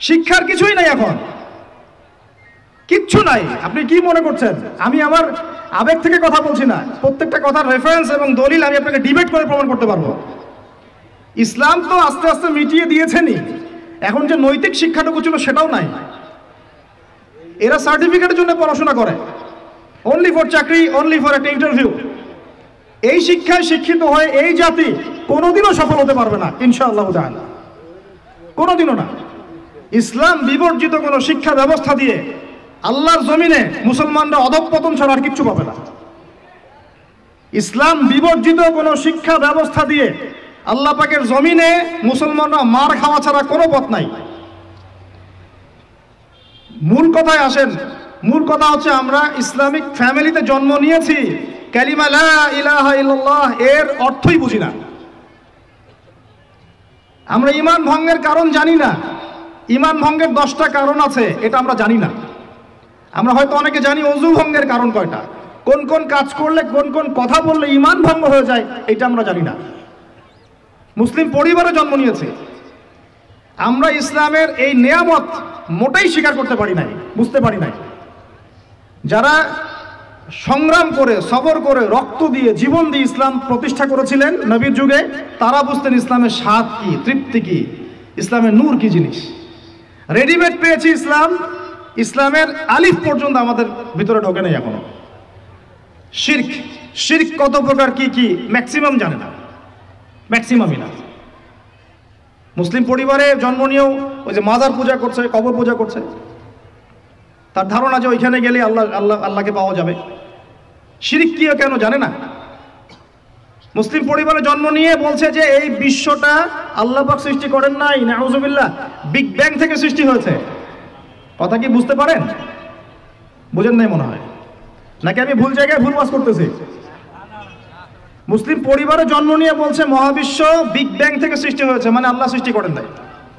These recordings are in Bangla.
শিক্ষার কিছুই নাই, এখন কিচ্ছু নাই। আপনি কি মনে করছেন আমি আমার আবেগ থেকে কথা বলছি না? প্রত্যেকটা কথার রেফারেন্স এবং দলিল আমি আপনাকে ডিবেট করে প্রমাণ করতে পারবো। ইসলাম তো আস্তে আস্তে মিটিয়ে দিয়েছেনই, এখন যে নৈতিক শিক্ষাটুকু ছিল সেটাও নাই। এরা সার্টিফিকেটের জন্য পড়াশোনা করে, অনলি ফর চাকরি, অনলি ফর একটা ইন্টারভিউ। এই শিক্ষায় শিক্ষিত হয়ে এই জাতি কোনোদিনও সফল হতে পারবে না ইনশাআল্লাহ তাআলা, কোনোদিনও না। ইসলাম বিবর্জিত কোনো শিক্ষা ব্যবস্থা দিয়ে আল্লাহর জমিনে মুসলমানরা অধঃপতন ছাড়া আর কিচ্ছু পাবে না। ইসলাম বিবর্জিত কোনো শিক্ষা ব্যবস্থা দিয়ে আল্লাহ পাকের জমিনে মুসলমানরা মার খাওয়া ছাড়া কোনো পথ নাই। মূল কথায় আসেন, মূল কথা হচ্ছে আমরা ইসলামিক ফ্যামিলিতে জন্ম নিয়েছি, কালিমা লা ইলাহা ইল্লাল্লাহ এর অর্থই বুঝি না। আমরা ঈমান ভঙ্গের কারণ জানি না, ঈমান ভঙ্গের 10টা কারণ আছে এটা আমরা জানি না। আমরা হয়তো অনেকে জানি অজু ভঙ্গের কারণ কয়টা, কোন কোন কাজ করলে, কোন কোন কথা বললে ঈমান ভঙ্গ হয়ে যায়, এটা আমরা জানি না। মুসলিম পরিবারে জন্ম নিয়েছে, আমরা ইসলামের এই নেয়ামত মোটেই স্বীকার করতে পারি নাই, বুঝতে পারি নাই। যারা সংগ্রাম করে, সবর করে, রক্ত দিয়ে, জীবন দিয়ে ইসলাম প্রতিষ্ঠা করেছিলেন নবীর যুগে, তারা বুঝতেন ইসলামের স্বাদ কি, তৃপ্তি কি, ইসলামের নূর কি জিনিস। রেডিমেড পেয়েছি ইসলাম, ইসলামের আলিফ পর্যন্ত আমাদের ভিতরে ঢোকে নেই এখনো। শিরক, শিরক কত প্রকার কি কি ম্যাক্সিমাম জানে না, ম্যাক্সিমামই না। মুসলিম পরিবারে জন্ম নিয়েও ওই যে মাজার পূজা করছে, কবর পূজা করছে, তার ধারণা যে ওইখানে গেলে আল্লাহকে পাওয়া যাবে। শিরক কি কেন জানে না। মুসলিম পরিবারে জন্ম নিয়ে বলছে যে এই বিশ্বটা আল্লাহ পাক সৃষ্টি করেন নাই, নাউজুবিল্লাহ, বিগ ব্যাং থেকে সৃষ্টি হয়েছে। কথা কি বুঝতে পারেন? বুঝেন নাই মনে হয়, নাকি আমি ভুল জায়গায় ভুল বাস করতেছি? মুসলিম পরিবারে জন্ম নিয়ে বলছে মহাবিশ্ব বিগ ব্যাং থেকে সৃষ্টি হয়েছে, মানে আল্লাহ সৃষ্টি করেন নাই।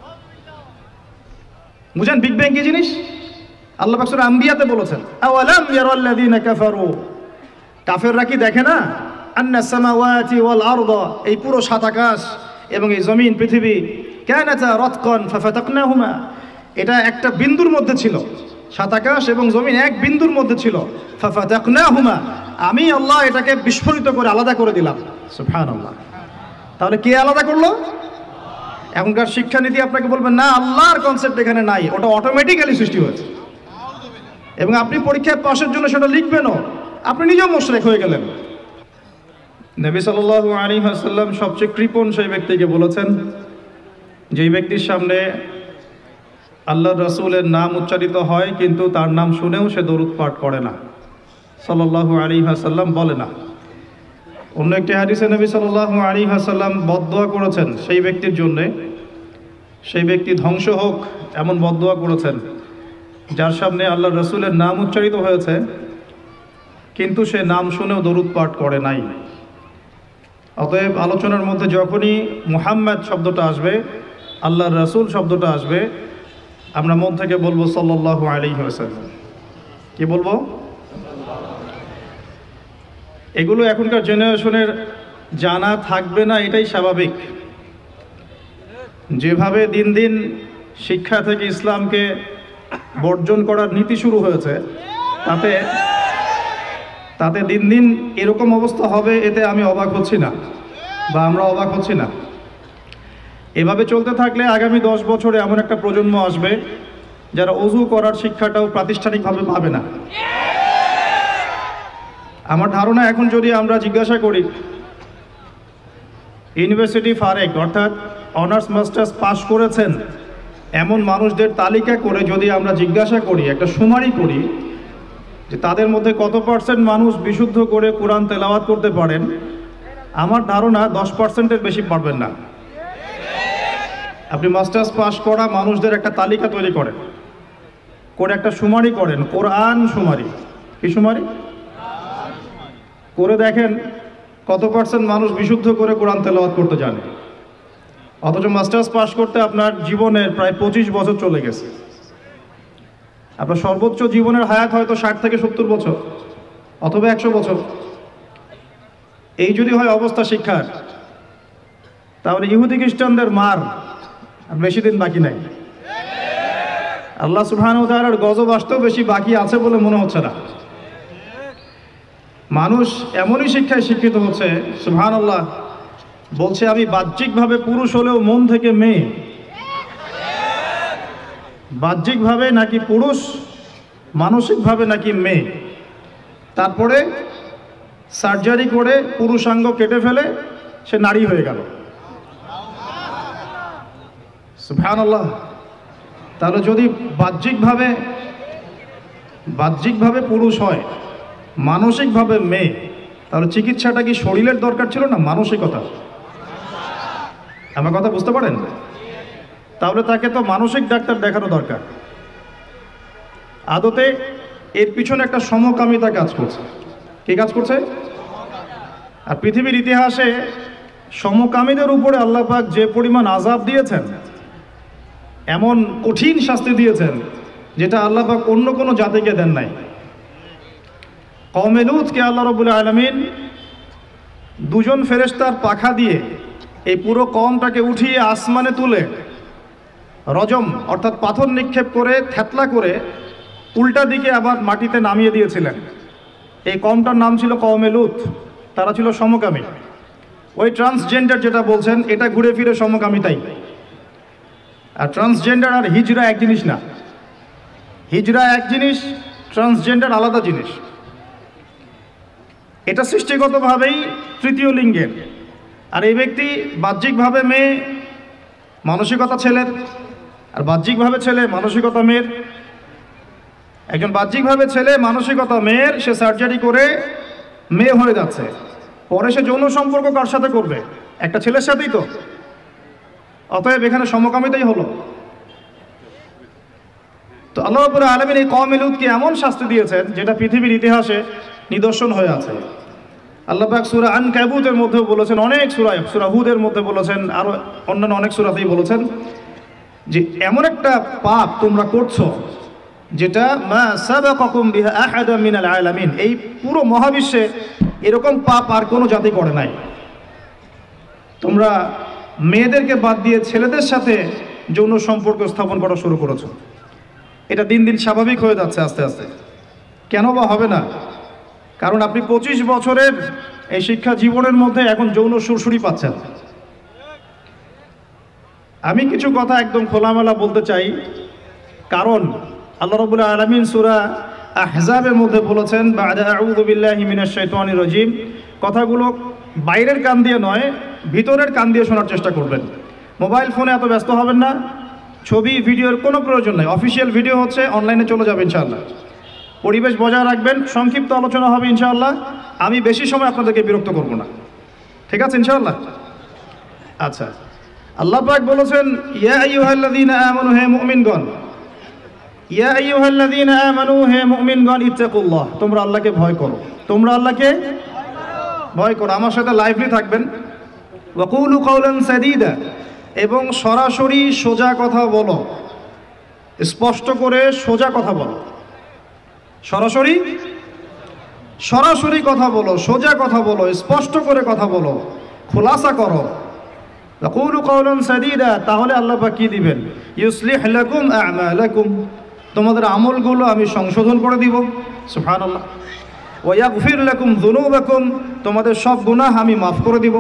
বুঝেন বিগ ব্যাং কি জিনিস? আল্লাহ পাক সূরা আম্বিয়াতে বলেছেন, আওয়ালাম ইয়ারাল্লাযীনা কাফারু, কাফেররা কি দেখে না, আন্নাস সামাওয়াতি ওয়াল আরদা, এই পুরো সাত আকাশ এবং এই জমিন পৃথিবী, কানাতা রাতকান ফাফাতাকনাহুমা, এটা একটা বিন্দুর মধ্যে ছিল, সাত আকাশ এবং জমিন এক বিন্দুর মধ্যে ছিল, ফাফাতাকনাহুমা, আমি আল্লাহ এটাকে বিস্ফোরিত করে আলাদা করে দিলাম। সুবহানাল্লাহ। তাহলে কে আলাদা করলো? এখনকার শিক্ষানীতি আপনাকে বলবেন না, আল্লাহর কনসেপ্ট এখানে নাই, ওটা অটোমেটিক্যালি সৃষ্টি হয়েছে। এবং আপনি পরীক্ষায় পাশের জন্য সেটা লিখবেনও, আপনি নিজেও মুশরিক হয়ে গেলেন। নবী সাল্লাল্লাহু আলাইহি ওয়াসাল্লাম সবচেয়ে কৃপণ সেই ব্যক্তিকে বলেছেন যেই ব্যক্তির সামনে আল্লাহর রাসূলের নাম উচ্চারিত হয় কিন্তু তার নাম শুনেও সে দরুদ পাঠ করে না, সাল্লাল্লাহু আলাইহি ওয়াসাল্লাম বলে না। অন্য একটি হাদিসে নবী সাল্লাল্লাহু আলাইহি ওয়াসাল্লাম বদদোয়া করেছেন সেই ব্যক্তির জন্যে, সেই ব্যক্তি ধ্বংস হোক এমন বদদোয়া করেছেন যার সামনে আল্লাহর রাসূলের নাম উচ্চারিত হয়েছে কিন্তু সে নাম শুনেও দরুদ পাঠ করে নাই। অতএব আলোচনার মধ্যে যখনই মুহাম্মদ শব্দটা আসবে, আল্লাহর রাসূল শব্দটা আসবে, আমরা মন থেকে বলবো সাল্লাল্লাহু আলাইহি ওয়াসাল্লাম। কি বলবো? এগুলো এখনকার জেনারেশনের জানা থাকবে না, এটাই স্বাভাবিক। যেভাবে দিন দিন শিক্ষা থেকে ইসলামকে বর্জন করার নীতি শুরু হয়েছে, তাতে দিন দিন এরকম অবস্থা হবে, এতে আমি অবাক হচ্ছি না, বা আমরা অবাক হচ্ছি না। এভাবে চলতে থাকলে আগামী 10 বছরে এমন একটা প্রজন্ম আসবে যারা ওযু করার শিক্ষাটাও প্রাতিষ্ঠানিকভাবে পাবে না। আমার ধারণা এখন যদি আমরা জিজ্ঞাসা করি ইউনিভার্সিটি ফারেক অর্থাৎ অনার্স মাস্টার্স পাস করেছেন এমন মানুষদের তালিকা করে যদি আমরা জিজ্ঞাসা করি, একটা শুমারি করি যে তাদের মধ্যে কত % মানুষ বিশুদ্ধ করে কোরআন তেলাওয়াত করতে পারেন, আমার ধারণা 10%-এর বেশি পারবেন না। আপনি মাস্টার্স পাস করা মানুষদের একটা তালিকা তৈরি করেন, করে একটা শুমারি করেন, কোরআন শুমারি। কি শুমারি? করে দেখেন কত % মানুষ বিশুদ্ধ করে কোরআন তেলাওয়াত করতে জানে। অথচ মাস্টার্স পাস করতে আপনার জীবনের প্রায় 25 বছর চলে গেছে। আপনার সর্বোচ্চ জীবনের হায়াত হয়তো 60 থেকে 70 বছর অথবা 100 বছর। এই যদি হয় অবস্থা শিক্ষার, তাহলে ইহুদি খ্রিস্টানদের মার আর বেশি দিন বাকি নাই। আল্লাহ সুবহানাহু ওয়া তাআলার গজব আসতেও বেশি বাকি আছে বলে মনে হচ্ছে না। মানুষ এমনই শিক্ষায় শিক্ষিত হচ্ছে, সুবহানাল্লাহ, বলছে আমি বাহ্যিকভাবে পুরুষ হলেও মন থেকে মেয়ে। বাহ্যিকভাবে নাকি পুরুষ, মানসিকভাবে নাকি মেয়ে। তারপরে সার্জারি করে পুরুষাঙ্গ কেটে ফেলে সে নারী হয়ে গেল। সুবহানাল্লাহ। তাহলে যদি বাহ্যিকভাবে পুরুষ হয়, মানসিকভাবে মেয়ে, তাহলে চিকিৎসাটা কি শরীরের দরকার ছিল না মানসিকতা? আমার কথা বুঝতে পারেন? তাহলে তাকে তো মানসিক ডাক্তার দেখানো দরকার। আদতে এর পিছনে একটা সমকামিতা কাজ করছে। কি কাজ করছে? আর পৃথিবীর ইতিহাসে সমকামীদের উপরে আল্লাহ পাক যে পরিমাণ আযাব দিয়েছেন, এমন কঠিন শাস্তি দিয়েছেন যেটা আল্লাহ পাক অন্য কোনো জাতিকে দেন নাই। কওমে লূতকে আল্লাহ রাব্বুল আলামিন দুজন ফেরেশতার পাখা দিয়ে এই পুরো কওমটাকে উঠিয়ে আসমানে তুলে রজম অর্থাৎ পাথর নিক্ষেপ করে থেতলা করে উল্টা দিকে আবার মাটিতে নামিয়ে দিয়েছিলেন। এই কওমটার নাম ছিল কওমে লূত। তারা ছিল সমকামী। ওই ট্রান্সজেন্ডার যেটা বলছেন, এটা ঘুরে ফিরে সমকামিতাই। আর ট্রান্সজেন্ডার আর হিজরা এক জিনিস না। হিজরা এক জিনিস, ট্রান্সজেন্ডার আলাদা জিনিস। এটা সৃষ্টিগতভাবেই তৃতীয় লিঙ্গের। আর এই ব্যক্তি বাহ্যিকভাবে মেয়ে, মানসিকতা ছেলের, আর বাহ্যিকভাবে ছেলে, মানসিকতা মেয়ের। একজন বাহ্যিকভাবে ছেলে, মানসিকতা মেয়ের, সে সার্জারি করে মেয়ে হয়ে যাচ্ছে। পরে সে যৌন সম্পর্ক কার সাথে করবে? একটা ছেলের সাথেই তো। অতএব এখানে সমকামিতাই হলো। তো আল্লাহ রাব্বুল আলামিন এই কওমে লূতকে এমন শাস্তি দিয়েছেন যেটা পৃথিবীর ইতিহাসে নিদর্শন হয়ে আছে। আল্লাহ পাক সূরা আনকাবুতের মধ্যেও বলেছেন, অনেক সূরা হুদের মধ্যে বলেছেন, আরো অন্যান্য অনেক সূরাতেই বলেছেন যে এমন একটা পাপ তোমরা করছো যেটা মা সাবাকাকুম বিহা আহাদুম মিনাল আলামিন, এই পুরো মহাবিশ্বে এরকম পাপ আর কোনো জাতি করে নাই। তোমরা মেয়েদেরকে বাদ দিয়ে ছেলেদের সাথে যৌন সম্পর্ক স্থাপন করা শুরু করেছো। এটা দিন দিন স্বাভাবিক হয়ে যাচ্ছে আস্তে আস্তে। কেন বা হবে না? কারণ আপনি 25 বছরের এই শিক্ষা জীবনের মধ্যে এখন যৌন সুরসুরি পাচ্ছেন। আমি কিছু কথা একদম খোলামেলা বলতে চাই, কারণ আল্লাহ রাব্বুল আলামিন সূরা আহজাবের মধ্যে বলেছেন, বা'দা আউযু বিল্লাহি মিনাশ শাইতানির রাজীম। কথাগুলো বাইরের কান দিয়ে নয়, ভিতরের কান দিয়ে শোনার চেষ্টা করবেন। মোবাইল ফোনে এত ব্যস্ত হবেন না। ছবি ভিডিওর কোনো প্রয়োজন নেই। অফিসিয়াল ভিডিও হচ্ছে, অনলাইনে চলে যাবে ইনশাআল্লাহ। পরিবেশ বজায় রাখবেন, সংক্ষিপ্ত আলোচনা হবে ইনশাআল্লাহ। আমি বেশি সময় আপনাদেরকে বিরক্ত করব না, ঠিক আছে ইনশাআল্লাহ? আচ্ছা, আল্লাহ পাক বলেছেন, ইয়া আইয়ুহাল্লাযীনা আমানু, হে মুমিনগণ, ইয়া আইয়ুহাল্লাযীনা আমানু, হে মুমিনগণ, ইত্তাকুল্লাহ, তোমরা আল্লাহকে ভয় করো। তোমরা আল্লাহকে ভয় করো। আমার সাথে লাইভলি থাকবেন। ওয়া কুলু কাওলান সাদীদা, এবং সরাসরি সোজা কথা বলো, স্পষ্ট করে সোজা কথা বলো। সরাসরি কথা বলো, সোজা কথা বলো, স্পষ্ট করে কথা বলো, খোলাসা করো। কুলু কাওলান সাদীদা, তাহলে আল্লাহ পাক কি দিবেন? ইউসলিহ লাকুম আ'মালাকুম, তোমাদের আমলগুলো আমি সংশোধন করে দিব। সুবহানাল্লাহ। ওয়া ইয়াগফির লাকুম যুনুবাকুম, তোমাদের সব গুনাহ আমি মাফ করে দিব।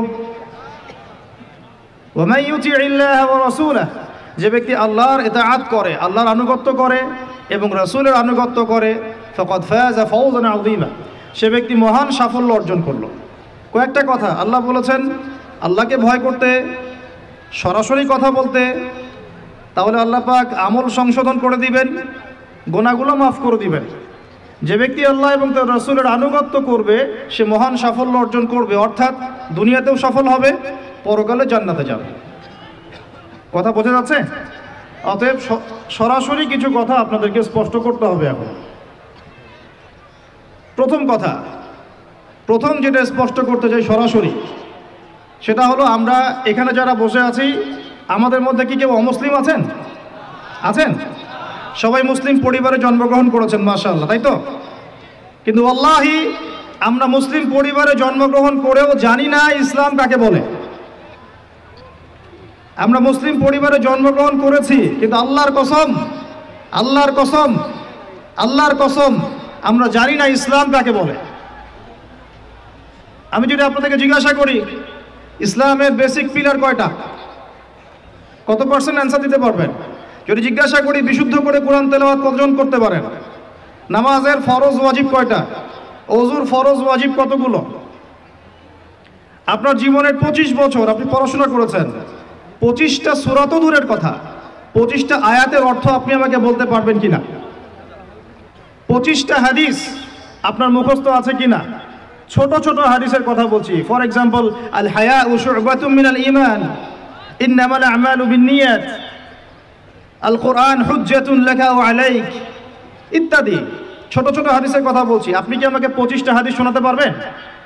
ওয়া মান ইউতি'ইল্লাহ ওয়া রাসূলাহ, যে ব্যক্তি আল্লাহর ইতাআত করে, আল্লাহর আনুগত্য করে এবং রাসূলের আনুগত্য করে, ফাকাদ ফাযা ফাওজান আযীমা, সে ব্যক্তি মহান সাফল্য অর্জন করলো। কয়েকটা কথা আল্লাহ বলেছেন, আল্লাহকে ভয় করতে, সরাসরি কথা বলতে, তাহলে আল্লাহ পাক আমল সংশোধন করে দিবেন, গুনাহগুলো মাফ করে দিবেন। যে ব্যক্তি আল্লাহ এবং তার রাসূলের আনুগত্য করবে সে মহান সাফল্য অর্জন করবে, অর্থাৎ দুনিয়াতেও সফল হবে, পরকালে জান্নাতে যাবে। কথা বোঝা যাচ্ছে? অতএব সরাসরি কিছু কথা আপনাদেরকে স্পষ্ট করতে হবে। এখন প্রথম যেটা স্পষ্ট করতে চাই সরাসরি, সেটা হলো আমরা এখানে যারা বসে আছি, আমাদের মধ্যে কি কেউ অমুসলিম আছেন? সবাই মুসলিম পরিবারে জন্মগ্রহণ করেছেন, মাশাআল্লাহ, তাই তো? কিন্তু ওয়াল্লাহি আমরা মুসলিম পরিবারে জন্মগ্রহণ করেও জানি না ইসলাম কাকে বলে। আমরা মুসলিম পরিবারে জন্মগ্রহণ করেছি, কিন্তু আল্লাহর কসম আল্লাহর কসম, আল্লাহর কসম, আমরা জানি না ইসলাম কাকে বলে। আমি যদি আপনাদেরকে জিজ্ঞাসা করি ইসলামের বেসিক পিলার কয়টা, কত পার্সেন্ট অ্যান্সার দিতে পারবেন? যদি জিজ্ঞাসা করি বিশুদ্ধ করে কোরআন তেলাওয়াত কতজন করতে পারেন? নামাজের ফরজ ওয়াজিব কয়টা? ওযুর ফরজ ওয়াজিব কতগুলো? আপনার জীবনের 25 বছর আপনি পড়াশোনা করেছেন, 25টা সূরা তো দূরের কথা, 25টা আয়াতের অর্থ আপনি আমাকে বলতে পারবেন কিনা? 25টা হাদিস আপনার মুখস্থ আছে কিনা? ছোট ছোট হাদিসের কথা বলছি। ফর এক্সাম্পল, আল হায়াউ শু'বাতুম মিনাল ঈমান, ইন্নামাল আমালু বিন্নিয়াত, আল কোরআন হুজ্জাতুন লাকা ওয়া আলাইক ইত্যাদি ছোট ছোট হাদিসের কথা বলছি। আপনি কি আমাকে 25টা হাদিস শোনাতে পারবেন?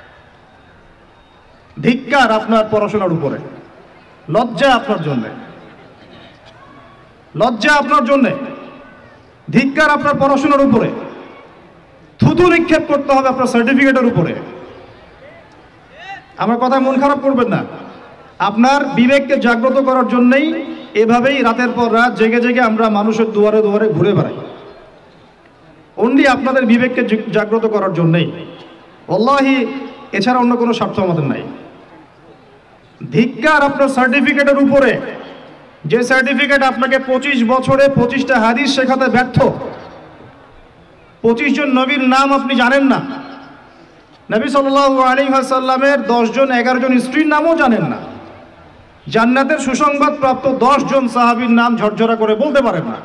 ধিক্কার আপনার পড়াশোনার উপরে, লজ্জা আপনার জন্যে, লজ্জা আপনার জন্যে, ধিক্কার আপনার পড়াশোনার উপরে। থুতু নিক্ষেপ করতে হবে আপনার সার্টিফিকেটের উপরে। আমার কথা মন খারাপ করবেন না। আপনার বিবেককে জাগ্রত করার জন্যই এভাবেই রাতের পর রাত জেগে জেগে আমরা মানুষের দুয়ারে দুয়ারে ঘুরে বেড়াই, অনলি আপনাদের বিবেককে জাগ্রত করার জন্যই। ওয়াল্লাহি এছাড়া অন্য কোনো স্বার্থ আমাদের নাই। ধিক্কার আপনার সার্টিফিকেটের উপরে, যে সার্টিফিকেট আপনাকে 25 বছরে 25টা হাদিস শেখাতে ব্যর্থ। 25 জন নবীর নাম আপনি জানেন না, নবী সাল্লাল্লাহু আলাইহি ওয়াসাল্লামের 10 জন 11 জন স্ত্রীর নামও জানেন না, জান্নাতের সুসংবাদ প্রাপ্ত 10 জন সাহাবীর নাম ঝরঝরা করে বলতে পারেন না।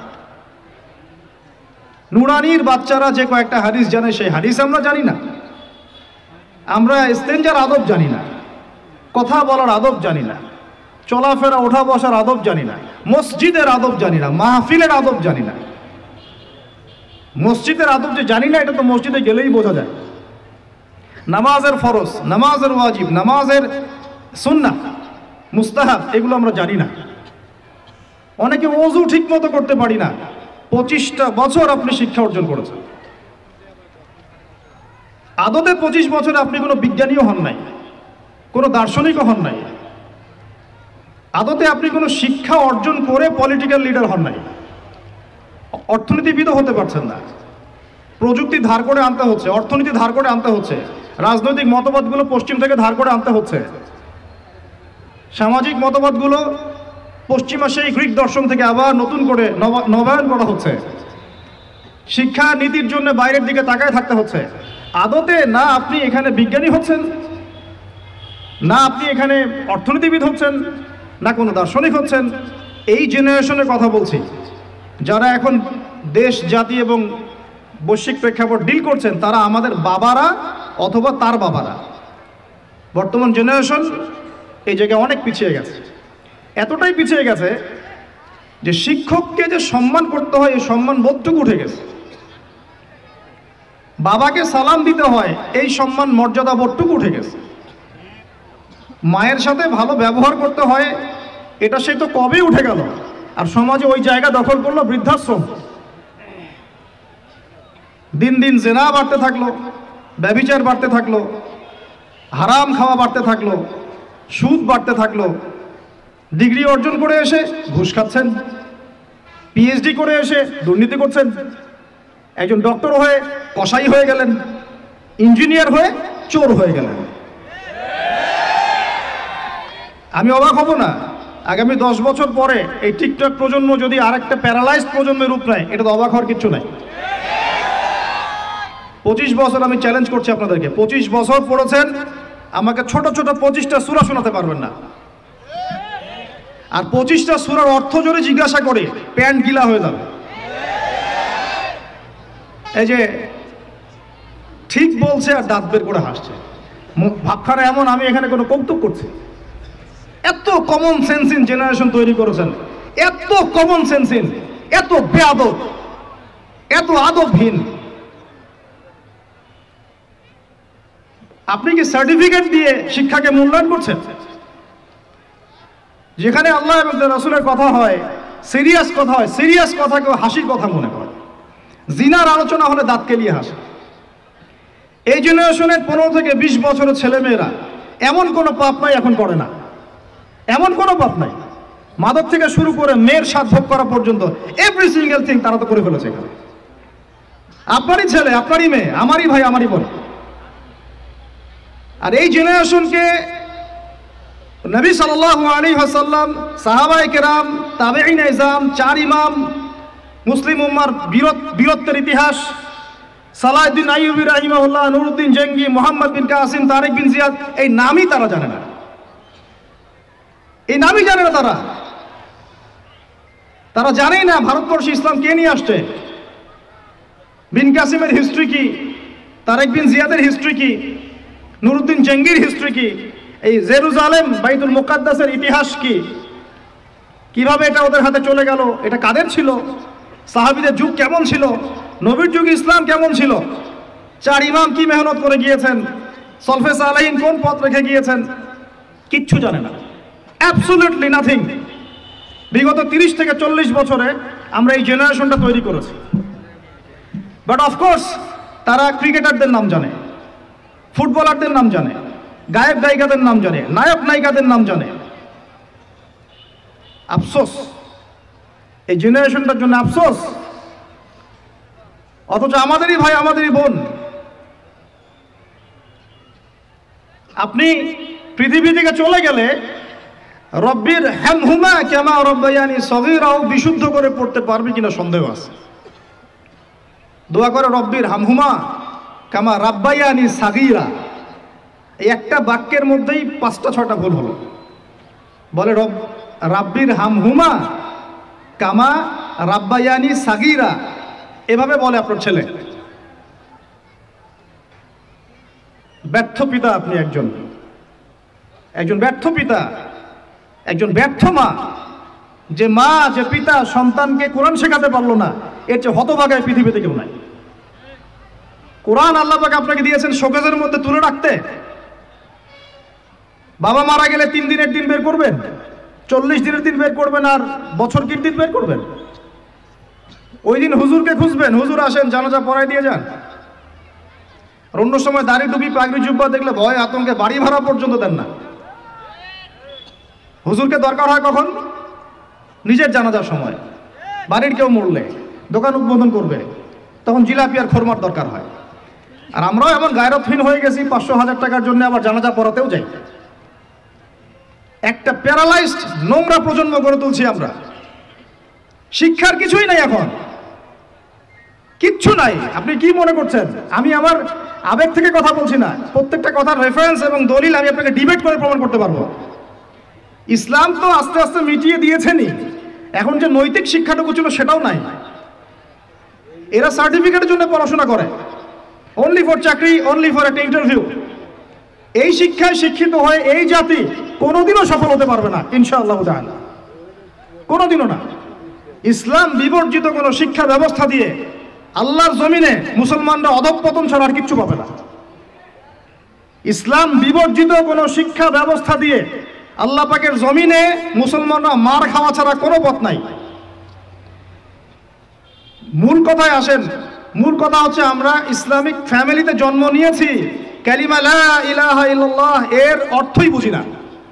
নুরানির বাচ্চারা যে কয়েকটা হাদিস জানে সেই হাদিস আমরা জানি না। আমরা ইস্তেঞ্জার আদব জানি না, কথা বলার আদব জানি না, চলাফেরা ওঠা বসার আদব জানি না, মসজিদের আদব জানি না, মাহফিলের আদব জানি না। মসজিদের আদব যে জানি না এটা তো মসজিদে গেলেই বোঝা যায়। নামাজের ফরজ, নামাজের ওয়াজিব, নামাজের সুন্নাহ, মুস্তাহাব এগুলো আমরা জানি না। অনেকে ওযু ঠিক মতো করতে পারি না। 25টা বছর আপনি শিক্ষা অর্জন করেছেন, আদতে 25 বছরে আপনি কোনো বিজ্ঞানীও হন নাই, কোনো দার্শনিকও হন নাই, আদতে আপনি কোনো শিক্ষা অর্জন করে পলিটিক্যাল লিডার হন নাই, অর্থনীতিবিদও হতে পারছেন না। প্রযুক্তি ধার করে আনতে হচ্ছে, অর্থনীতি ধার করে আনতে হচ্ছে, রাজনৈতিক মতবাদগুলো পশ্চিম থেকে ধার করে আনতে হচ্ছে, সামাজিক মতবাদগুলো পশ্চিমা সেই গ্রিক দর্শন থেকে আবার নতুন করে নবায়ন করা হচ্ছে। শিক্ষা নীতির জন্য বাইরের দিকে তাকায় থাকতে হচ্ছে। আদতে না আপনি এখানে বিজ্ঞানী হচ্ছেন, না আপনি এখানে অর্থনীতিবিদ হচ্ছেন, না কোনো দার্শনিক হচ্ছেন। এই জেনারেশনের কথা বলছি, যারা এখন দেশ জাতি এবং বৈশ্বিক প্রেক্ষাপট ডিল করছেন, তারা আমাদের বাবারা অথবা তার বাবারা। বর্তমান জেনারেশন এই জায়গায় অনেক পিছিয়ে গেছে, এতটাই পিছিয়ে গেছে যে শিক্ষককে যে সম্মান করতে হয় এই সম্মান বোধটুকু উঠে গেছে। বাবাকে সালাম দিতে হয় এই সম্মান মর্যাদা বোধটুকু উঠে গেছে। মায়ের সাথে ভালো ব্যবহার করতে হয় এটা সে তো কবে উঠে গেল। আর সমাজে ওই জায়গা দখল করলো বৃদ্ধাশ্রম। দিন দিন জেনা বাড়তে থাকলো, ব্যভিচার বাড়তে থাকলো, হারাম খাওয়া বাড়তে থাকলো, সুদ বাড়তে থাকলো। ডিগ্রি অর্জন করে এসে ঘুষ খাচ্ছেন, পিএইচডি করে এসে দুর্নীতি করছেন, একজন ডক্টর হয়ে কসাই হয়ে গেলেন, ইঞ্জিনিয়ার হয়ে চোর হয়ে গেলেন। আমি অবাক হব না আগামী 10 বছর পরে এই টিকটক প্রজন্ম যদি আরেকটা প্যারালাইজড প্রজন্মের রূপ নেয়, এটা তো অবাক হওয়ার কিছু নাই। 25 বছর আমি চ্যালেঞ্জ করছি আপনাদেরকে, 25 বছর পড়েছেন, আমাকে ছোট ছোট 25টা সূরা শোনাতে পারবেন না। আর 25টা সূরার অর্থ যদি জিজ্ঞাসা করে প্যান্ট গিলা হয়ে যাবে। এই যে ঠিক বলছে আর দাঁত বের করে হাসছে, ভাবখানা এমন আমি এখানে কোনো কৌতুক করছি। এত কমন সেন্সিন জেনারেশন তৈরি করেছেন, এত কমন সেন্সিন, এত বেয়াদব, এত আদবহীন। আপনি কি সার্টিফিকেট দিয়ে শিক্ষাকে মূল্যায়ন করছেন? যেখানে আল্লাহ এবং তার রাসূলের কথা হয়, সিরিয়াস কথা হয়, সিরিয়াস কথাকেও হাসির কথা মনে করে। জিনার আলোচনা হলে দাঁত কেলিয়ে হাসে। এই জেনারেশনের 15 থেকে 20 বছরের ছেলেমেয়েরা এমন কোনো পাপ নাই এখন করে না, এমন কোনো পাপ নাই। মাদক থেকে শুরু করে মেয়ের স্বাদ ভোগ করা পর্যন্ত এভরি সিঙ্গেল থিং তারা তো করে ফেলেছে এখানে। আপনারই ছেলে, আপনারই মেয়ে, আমারই ভাই, আমারই বোন। আর এই জেনারেশনকে নবী সাল্লাল্লাহু আলাইহি ওয়াসাল্লাম, সাহাবায়ে কেরাম, তাবেঈন ইজম, 4 ইমাম, মুসলিম উম্মার বীরত্বের ইতিহাস, সালাউদ্দিন আইয়ুবী রাহিমাহুল্লাহ, নুরউদ্দিন জঙ্গি, মুহাম্মদ বিন কাসিম, তারিক বিন জিয়াদ, এই নামই তারা জানে না, এই নামই জানে না তারা। তারা জানেই না ভারতবর্ষে ইসলাম কে নিয়ে আসছে, বিন কাসিমের হিস্ট্রি কি, তারিক বিন জিয়াদের হিস্ট্রি কি, নুরউদ্দিন জঙ্গির হিস্ট্রি কি, এই জেরুজালেম বাইতুল মুকাদ্দাসের ইতিহাস কি, কিভাবে এটা ওদের হাতে চলে গেল, এটা কাদের ছিল, সাহাবীদের যুগ কেমন ছিল, নবীর যুগে ইসলাম কেমন ছিল, 4 ইমাম কি মেহনত করে গিয়েছেন, সলফে সালেহিন কোন পথ রেখে গিয়েছেন, কিচ্ছু জানে না, অ্যাবসলিউটলি নাথিং। বিগত 30 থেকে 40 বছরে আমরা এই জেনারেশনটা তৈরি করেছি। বাট অফকোর্স তারা ক্রিকেটারদের নাম জানে, ফুটবলারদের নাম জানে, গায়ক গায়িকাদের নাম জানে, নায়ক নায়িকাদের নাম জানে। আফসোস, এই জেনারেশনটার জন্য আফসোস। অথচ আমাদেরই ভাই, আমাদেরই বোন। আপনি পৃথিবী থেকে চলে গেলে রব্বির হামহুমা কামা রাব্বায়ানি সগীরাও বিশুদ্ধ করে পড়তে পারবে কিনা সন্দেহ আছে। দোয়া করে রব্বির হামহুমা কামা রাব্বায়ানি সাগীরা, এই একটা বাক্যের মধ্যেই 5টা 6টা ভুল হলো। বলে রাব্বির হামহুমা কামা রাব্বায়ানি সাগীরা, এভাবে বলে আপনার ছেলে। ব্যর্থ পিতা আপনি, একজন ব্যর্থ পিতা, একজন ব্যর্থ মা। যে মা, যে পিতা সন্তানকে কোরআন শেখাতে পারলো না, এর চেয়ে হতভাগায় পৃথিবীতে কেউ নাই। কোরআন আল্লাহ পাক আপনাকে দিয়েছেন শোকেজের মধ্যে তুলে রাখতে। বাবা মারা গেলে 3 দিনের দিন বের করবেন, 40 দিনের দিন বের করবেন, আর বছর কি দিন বের করবেন। ওই দিন হুজুরকে খুঁজবেন, হুজুর আসেন জানাজা পড়াই দিয়ে যান। আর অন্য সময় দাড়ি টুপি পাগড়ি জুব্বা দেখলে ভয় আতঙ্কে বাড়ি ভাড়া পর্যন্ত দেন না। হুজুরকে দরকার হয় কখন? নিজের জানাজার সময়, বাড়ির কেউ মরলে, দোকান উদ্বোধন করবে, তখন জিলাপি আর খোরমার দরকার হয়। আর আমরাও এমন গায়রতহীন হয়ে গেছি, 500-1000 টাকার জন্য আবার জানাজা পড়াতেও যাই। একটা প্যারালাইজড নোংরা প্রজন্ম গড়ে তুলছি আমরা। শিক্ষার কিছুই নাই, এখন কিচ্ছু নাই। আপনি কি মনে করছেন আমি আমার আবেগ থেকে কথা বলছি না? প্রত্যেকটা কথার রেফারেন্স এবং দলিল আমি আপনাকে ডিবেট করে প্রমাণ করতে পারবো। ইসলাম তো আস্তে আস্তে মিটিয়ে দিয়েছেনই, এখন যে নৈতিক শিক্ষাটুকু ছিল সেটাও নাই। এরা সার্টিফিকেটের জন্য পড়াশোনা করে, অনলি ফর চাকরি, অনলি ফর একটা ইন্টারভিউ। এই শিক্ষায় শিক্ষিত হয়ে এই জাতি কোনোদিনও সফল হতে পারবে না ইনশাআল্লাহ তাআলা, কোনোদিনও না। ইসলাম বিবর্জিত কোনো শিক্ষা ব্যবস্থা দিয়ে আল্লাহর জমিনে মুসলমানরা অধঃপতন ছাড়া আর কিচ্ছু পাবে না। ইসলাম বিবর্জিত কোনো শিক্ষা ব্যবস্থা দিয়ে আল্লাহ পাকের জমিনে মুসলমানরা মার খাওয়া ছাড়া কোনো পথ নাই। মূল কথায় আসেন, মূল কথা হচ্ছে আমরা ইসলামিক ফ্যামিলিতে জন্ম নিয়েছি, কালিমা লা ইলাহা ইল্লাল্লাহ এর অর্থই বুঝি না।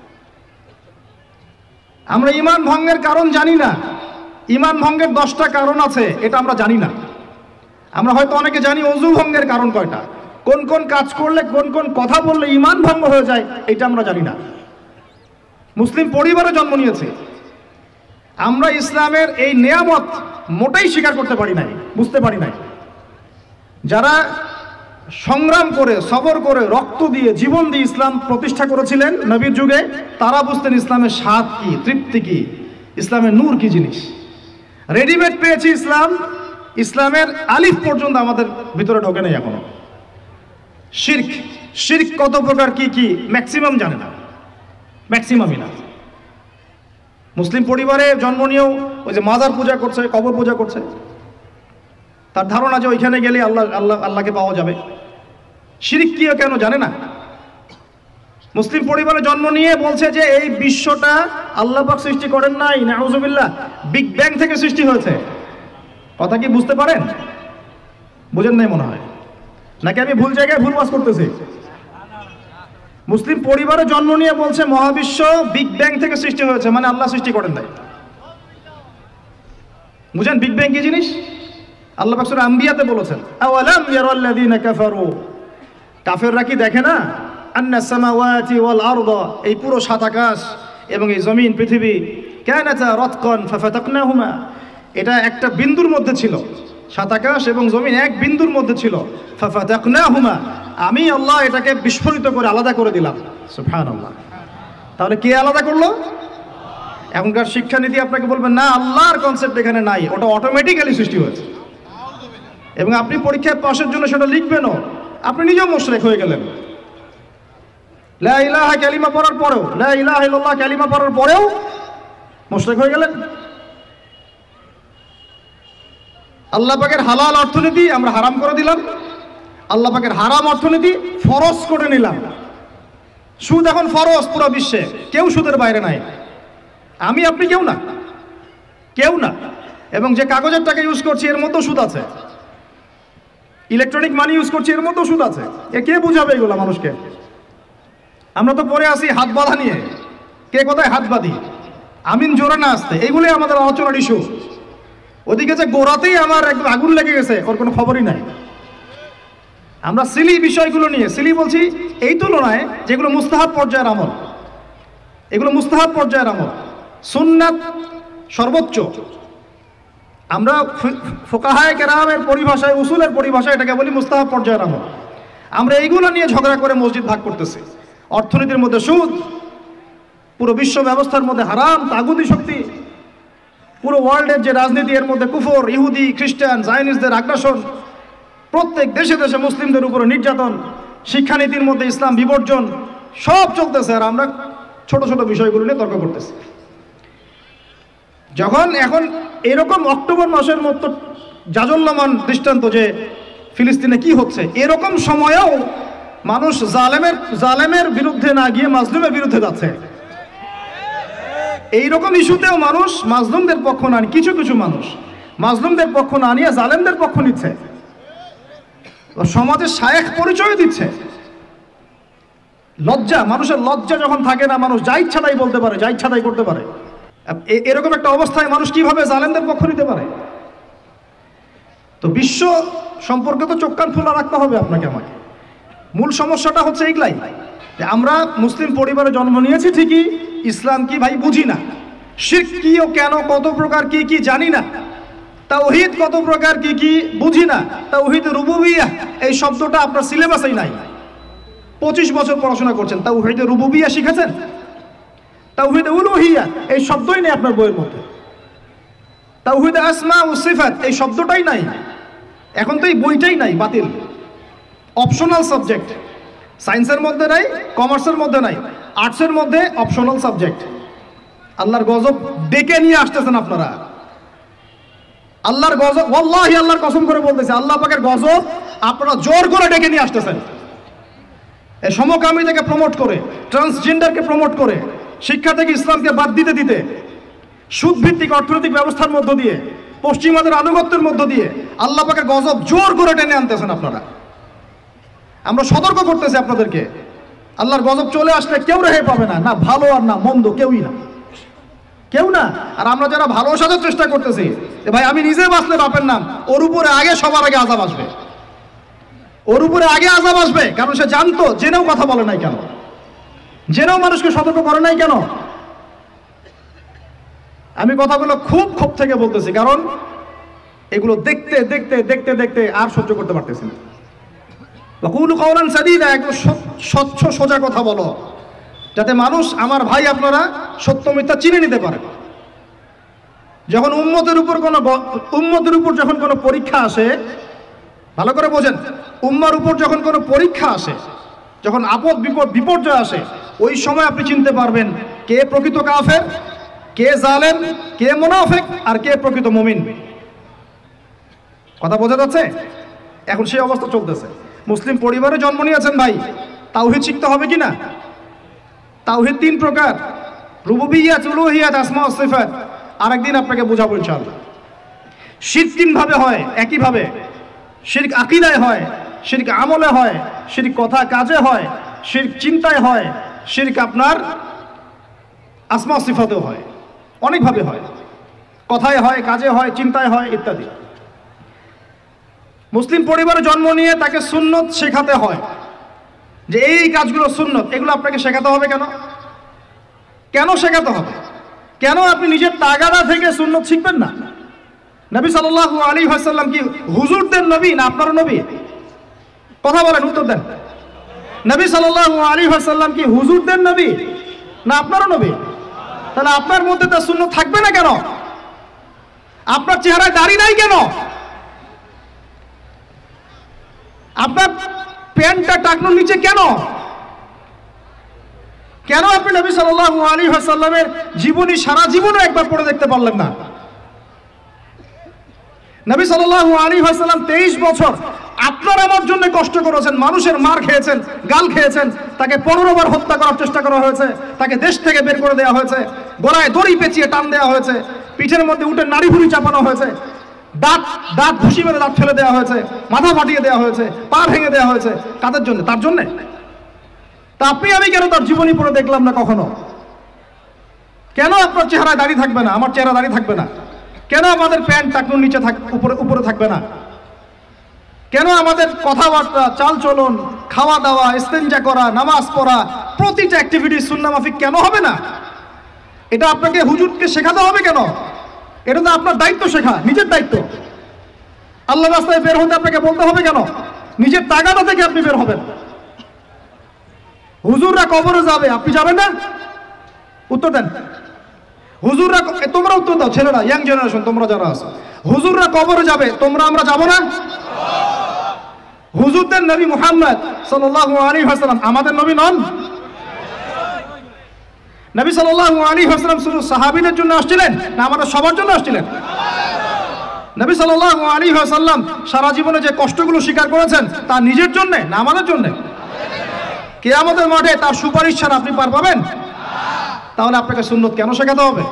আমরা ঈমান ভঙ্গের কারণ জানি না। ঈমান ভঙ্গের 10টা কারণ আছে, এটা আমরা জানি না। আমরা হয়তো অনেকে জানি ওযু ভঙ্গের কারণ কয়টা, কোন কোন কাজ করলে, কোন কোন কথা বললে ঈমান ভঙ্গ হয়ে যায়, এটা আমরা জানি না। মুসলিম পরিবারে জন্ম নিয়েছে, আমরা ইসলামের এই নিয়ামত মোটেই স্বীকার করতে পারি নাই, বুঝতে পারি নাই। যারা সংগ্রাম করে, সবর করে, রক্ত দিয়ে, জীবন দিয়ে ইসলাম প্রতিষ্ঠা করেছিলেন নবীর যুগে, তারা বুঝতেন ইসলামের স্বাদ কি, তৃপ্তি কি, ইসলামের নূর কি জিনিস। রেডিমেড পেয়েছি ইসলাম, ইসলামের আলিফ পর্যন্ত আমাদের ভিতরে ঢোকে নেই এখনো। শিরক কত প্রকার, কি কি, ম্যাক্সিমাম জানে না, ম্যাক্সিমামই না। মুসলিম পরিবারে জন্ম নিয়েও ওই যে মাজার পূজা করছে, কবর পূজা করছে, তার ধারণা যে ওইখানে গেলে আল্লাহকে পাওয়া যাবে। শিরক কি কেন জানে না। মুসলিম পরিবারে জন্ম নিয়ে বলছে যে এই বিশ্বটা আল্লাহ পাক সৃষ্টি করেন নাই, নাউজুবিল্লাহ, বিগ ব্যাং থেকে সৃষ্টি হয়েছে। কথা কি বুঝতে পারেন? বুঝেন নাই মনে হয়, নাকি আমি ভুল জায়গায় ভুল ওয়াজ করতেছি? মুসলিম পরিবারে জন্ম নিয়ে বলছে মহাবিশ্ব বিগ ব্যাং থেকে সৃষ্টি হয়েছে, মানে আল্লাহ সৃষ্টি করেন নাই। বুঝেন বিগ ব্যাং কি জিনিস? আল্লাহ পাক সূরা আম্বিয়াতে বলেছেন, আওয়ালাম ইয়ারাল্লাযীনা কাফারু, কাফেররা কি দেখে না, আন্নাস সামাওয়াতি ওয়াল আরদা, এই পুরো সাত আকাশ এবং এই জমিন পৃথিবী, কানাতা রাতকান ফাফাতাকনাহুমা, এটা একটা বিন্দুর মধ্যে ছিল, সাত আকাশ এবং জমিন এক বিন্দুর মধ্যে ছিল, ফাফাতাকনাহুমা, আমি আল্লাহ এটাকে বিস্ফোরিত করে আলাদা করে দিলাম। সুবহানাল্লাহ। তাহলে কে আলাদা করলো? এখনকার শিক্ষানীতি আপনাকে বলবেন না, আল্লাহর কনসেপ্ট এখানে নাই, ওটা অটোমেটিক্যালি সৃষ্টি হয়েছে। এবং আপনি পরীক্ষায় পাশের জন্য সেটা লিখবেনও, আপনি নিজেও মুশরিক হয়ে গেলেন। লা ইলাহা কালিমা পড়ার পরেও, লা ইলাহা ইল্লাল্লাহ কালিমা পড়ার পরেও মুশরিক হয়ে গেলেন। আল্লাহ পাকের হালাল অর্থনীতি আমরা হারাম করে দিলাম, আল্লাহ পাকের হারাম অর্থনীতি ফরজ করে নিলাম। সুদ এখন ফরজ পুরো বিশ্বে, কেউ সুদের বাইরে নাই, আমি আপনি কেউ না, কেউ না। এবং যে কাগজের টাকা ইউজ করছি এর মধ্যেও সুদ আছে, ইলেকট্রনিক মানি ইউজ করছি এর মধ্যেও সুদ আছে। এ কে বুঝাবে এগুলো মানুষকে? আমরা তো পরে আসি হাত বাঁধা নিয়ে, কে কোথায় হাত বাঁধি, আমিন জোরে না আসতে, এইগুলোই আমাদের আলোচনার ইস্যু। ওদিকে যে গোড়াতেই আমার একদম আগুন লেগে গেছে, ওর কোনো খবরই নাই। আমরা সিলি বিষয়গুলো নিয়ে, সিলি বলছি এই তুলনায় যেগুলো মুস্তাহাব পর্যায়ের আমল, এগুলো মুস্তাহাব পর্যায়ের আমল, সুন্নাত সর্বোচ্চ। আমরা ফুকাহায়ে কেরামের পরিভাষায়, উসুলের পরিভাষায় এটাকে বলি মুস্তাহাব পর্যায়ের আমল। আমরা এইগুলো নিয়ে ঝগড়া করে মসজিদ ভাগ করতেছি। অর্থনীতির মধ্যে সুদ, পুরো বিশ্ব ব্যবস্থার মধ্যে হারাম, তাগুতি শক্তি, পুরো ওয়ার্ল্ডের যে রাজনীতি এর মধ্যে কুফর, ইহুদি, খ্রিস্টান, জায়নিস্টদের আগ্রাসন, প্রত্যেক দেশে দেশে মুসলিমদের উপরে নির্যাতন, শিক্ষানীতির মধ্যে ইসলাম বিবর্জন, সব চলতেছে। আর আমরা ছোট ছোট বিষয়গুলো নিয়ে তর্ক করতেছি। যখন এখন এরকম অক্টোবর মাসের মতো জাজল্যমান দৃষ্টান্ত যে ফিলিস্তিনে কি হচ্ছে, এরকম সময়েও মানুষ জালেমের বিরুদ্ধে না গিয়ে মাজলুমের বিরুদ্ধে যাচ্ছে। এইরকম ইস্যুতেও মানুষ মাজলুমদের পক্ষ না, কিছু কিছু মানুষ মাজলুমদের পক্ষ না নিয়ে জালেমদের পক্ষ নিচ্ছে, সমাজের শায়েখ পরিচয় দিচ্ছে। লজ্জা, মানুষের লজ্জা যখন থাকে না, মানুষ যা ইচ্ছা তাই বলতে পারে, যা ইচ্ছা তাই করতে পারে। এরকম একটা অবস্থায় মানুষ কিভাবে জালেমদের পক্ষ নিতে পারে? তো বিশ্ব সম্পর্কে তো চোখ কান খোলা রাখতে হবে আপনাকে আমাকে। মূল সমস্যাটা হচ্ছে এইগুলাই, যে আমরা মুসলিম পরিবারে জন্ম নিয়েছি ঠিকই, ইসলাম কি ভাই বুঝি না, শিরক কি ও কেন, কত প্রকার কি কি জানি না, তাওহীদ কত প্রকার কি কি বুঝি না, তাওহীদ রুবুবিয়্যাহ এই শব্দটা আপনার সিলেবাসেই নাই। 25 বছর পড়াশোনা করছেন, তাওহীদ রুবুবিয়্যাহ শিখেছেন? তাওহীদ উলুহিয়্যাহ এই শব্দই নেই আপনার বইয়ের মধ্যে। তাওহীদ আসমা ও সিফাত এই শব্দটাই নাই। এখন তো এই বইটাই নাই, বাতিল, অপশনাল সাবজেক্ট। সায়েন্সের মধ্যে নাই, কমার্সের মধ্যে নাই, আর্টসের মধ্যে অপশনাল সাবজেক্ট। আল্লাহর গজব ডেকে নিয়ে আসতেছেন আপনারা। আল্লাহর গজব, ওয়াল্লাহি আল্লাহর কসম করে বলতেছে, আল্লাহ পাকের গজব আপনারা জোর করে ডেকে নিয়ে আসতেছেন। এই সমকামিতাকে প্রমোট করে, ট্রান্সজেন্ডারকে প্রমোট করে, শিক্ষা থেকে ইসলামকে বাদ দিতে দিতে, সুদভিত্তিক অর্থনৈতিক ব্যবস্থার মধ্য দিয়ে, পশ্চিমাদের আনুগত্যের মধ্য দিয়ে আল্লাহ পাকের গজব জোর করে টেনে আনতেছেন আপনারা। আমরা সতর্ক করতেছি আপনাদেরকে, আল্লাহর গজব চলে আসলে কেউ রেহাই পাবে না, না ভালো আর না মন্দ, কেউই না, কেউ না। আর আমরা যারা ভালো সাজার চেষ্টা করতেছি, ভাই আমি নিজে বাঁচলে বাপের নাম, ওর উপরে আগে সবার আগে আযাব আসবে, ওর উপরে আগে আযাব আসবে। কারণ সে জানতো, জেনেও কথা বলে নাই কেন, জেনেও মানুষকে সতর্ক করে নাই কেন। আমি কথাগুলো খুব ক্ষোভ থেকে বলতেছি, কারণ এগুলো দেখতে দেখতে দেখতে দেখতে আর সহ্য করতে পারতেছি না। ওয়াকুলু কাওলান সাদীদা, একটু স্বচ্ছ সোজা কথা বলো, যাতে মানুষ, আমার ভাই আপনারা সত্য মিথ্যা চিনে নিতে পারে। যখন উম্মতের উপর যখন কোনো পরীক্ষা আসে, ভালো করে বোঝেন, উম্মার উপর যখন কোনো পরীক্ষা আসে, যখন আপদ বিপর্যয় আসে, ওই সময় আপনি চিনতে পারবেন কে প্রকৃত কাফের, কে জালেম, কে মুনাফিক, আর কে প্রকৃত মুমিন। কথা বোঝা যাচ্ছে? এখন সেই অবস্থা চলতেছে। মুসলিম পরিবারে জন্ম নিয়েছেন ভাই, তাওহীদ শিখতে হবে কি না? তাওহীদ 3 প্রকার, রুবুবিয়্যাত, উলুহিয়্যাত, আসমা ও সিফাত। আরেকদিন আপনাকে বোঝাবো ইনশাআল্লাহ। শিরক 3 ভাবে হয়, একইভাবে শিরক আকীদায় হয়, শিরক আমলে হয়, শিরক কথা কাজে হয়, শিরক চিন্তায় হয়, শিরক আপনার আসমা সিফাতেও হয়, অনেকভাবে হয়, কথায় হয়, কাজে হয়, চিন্তায় হয় ইত্যাদি। মুসলিম পরিবারে জন্ম নিয়ে তাকে সুন্নত শেখাতে হয়, যে এই কাজগুলো সুন্নত, এগুলো আপনাকে শেখাতে হবে। কেন কেন শেখাতে হবে? কেন আপনি নিজের তাগাদা থেকে সুন্নত শিখবেন না? নবী সাল্লাল্লাহু আলাইহি ওয়াসাল্লাম কি হুজুরদের নবী না আপনার নবী? কথা বলেন, উত্তর দেন। নবী সাল্লাল্লাহু আলাইহি ওয়াসাল্লাম কি হুজুরদের নবী না আপনার নবী? তাহলে আপনার মধ্যে তার সুন্নত থাকবে না কেন? আপনার চেহারায় দাড়ি নাই কেন? আপনার প্যান্টটা টাকনুর নিচে কেন? কেন আপনি নবী সাল্লাল্লাহু আলাইহি ওয়াসাল্লামের জীবনী সারা জীবনও একবার পড়ে দেখতে পারলেন না? নবী সাল্লাল্লাহু আলাইহি ওয়াসাল্লাম 23 বছর আপনার আমার জন্য কষ্ট করেছেন, মানুষের মার খেয়েছেন, গাল খেয়েছেন, তাকে 15 বার হত্যা করার চেষ্টা করা হয়েছে, তাকে দেশ থেকে বের করে দেওয়া হয়েছে, গলায় দড়ি পেঁচিয়ে টান দেওয়া হয়েছে, পিঠের মধ্যে উঠে নাড়ি ভুড়ি চাপানো হয়েছে, দাঁত ঘুষি মেরে দাঁত ফেলে দেওয়া হয়েছে, মাথা ফাটিয়ে দেওয়া হয়েছে, পা ভেঙে দেওয়া হয়েছে। কাদের জন্য? তার জন্যে। তা আপনি আমি কেন তার জীবনী পড়ে দেখলাম না কখনো? কেন আপনার চেহারায় দাড়ি থাকবে না, আমার চেহারা দাড়ি থাকবে না? কেন আমাদের প্যান্ট টাকনুর নিচে উপরে থাকবে না? কেন আমাদের কথাবার্তা, চালচলন, খাওয়া দাওয়া, ইস্তেঞ্জা করা, নামাজ পড়া, প্রতিটা অ্যাক্টিভিটি সুন্নাহ মাফিক কেন হবে না? এটা আপনাকে হুজুরকে শেখাতে হবে কেন? এটা তো আপনার দায়িত্ব শেখা, নিজের দায়িত্ব। আল্লাহর রাস্তায় বের হতে আপনাকে বলতে হবে কেন? নিজের তাগাদা থেকে আপনি বের হবেন। হুজুররা কবরে যাবে, আপনি যাবেন না? উত্তর দেন। হুজুররা, তোমরা উত্তর দাও, ছেলেরা, ইয়াং জেনারেশন তোমরা যারা আছো, হুজুররা কবরে যাবে, আমরা যাব না? হুজুরদের নবী মুহাম্মদ সাল্লাল্লাহু আলাইহি ওয়াসাল্লাম আমাদের নবী নন? নবী সাল্লাল্লাহু আলাইহি ওয়াসাল্লাম শুধু সাহাবীদের জন্য আসছিলেন না আমাদের সবার জন্য আসছিলেন? নবী সাল্লাল্লাহু আলাইহি ওয়াসাল্লাম সারা জীবনে যে কষ্টগুলো স্বীকার করেছেন তা নিজের জন্য না আমাদের জন্য? কিয়ামতের মাঠে তার সুপারিশ ছাড়া আপনি পার পাবেন? তাহলে আপনাকে সুন্নত কেন শেখাতে হবে?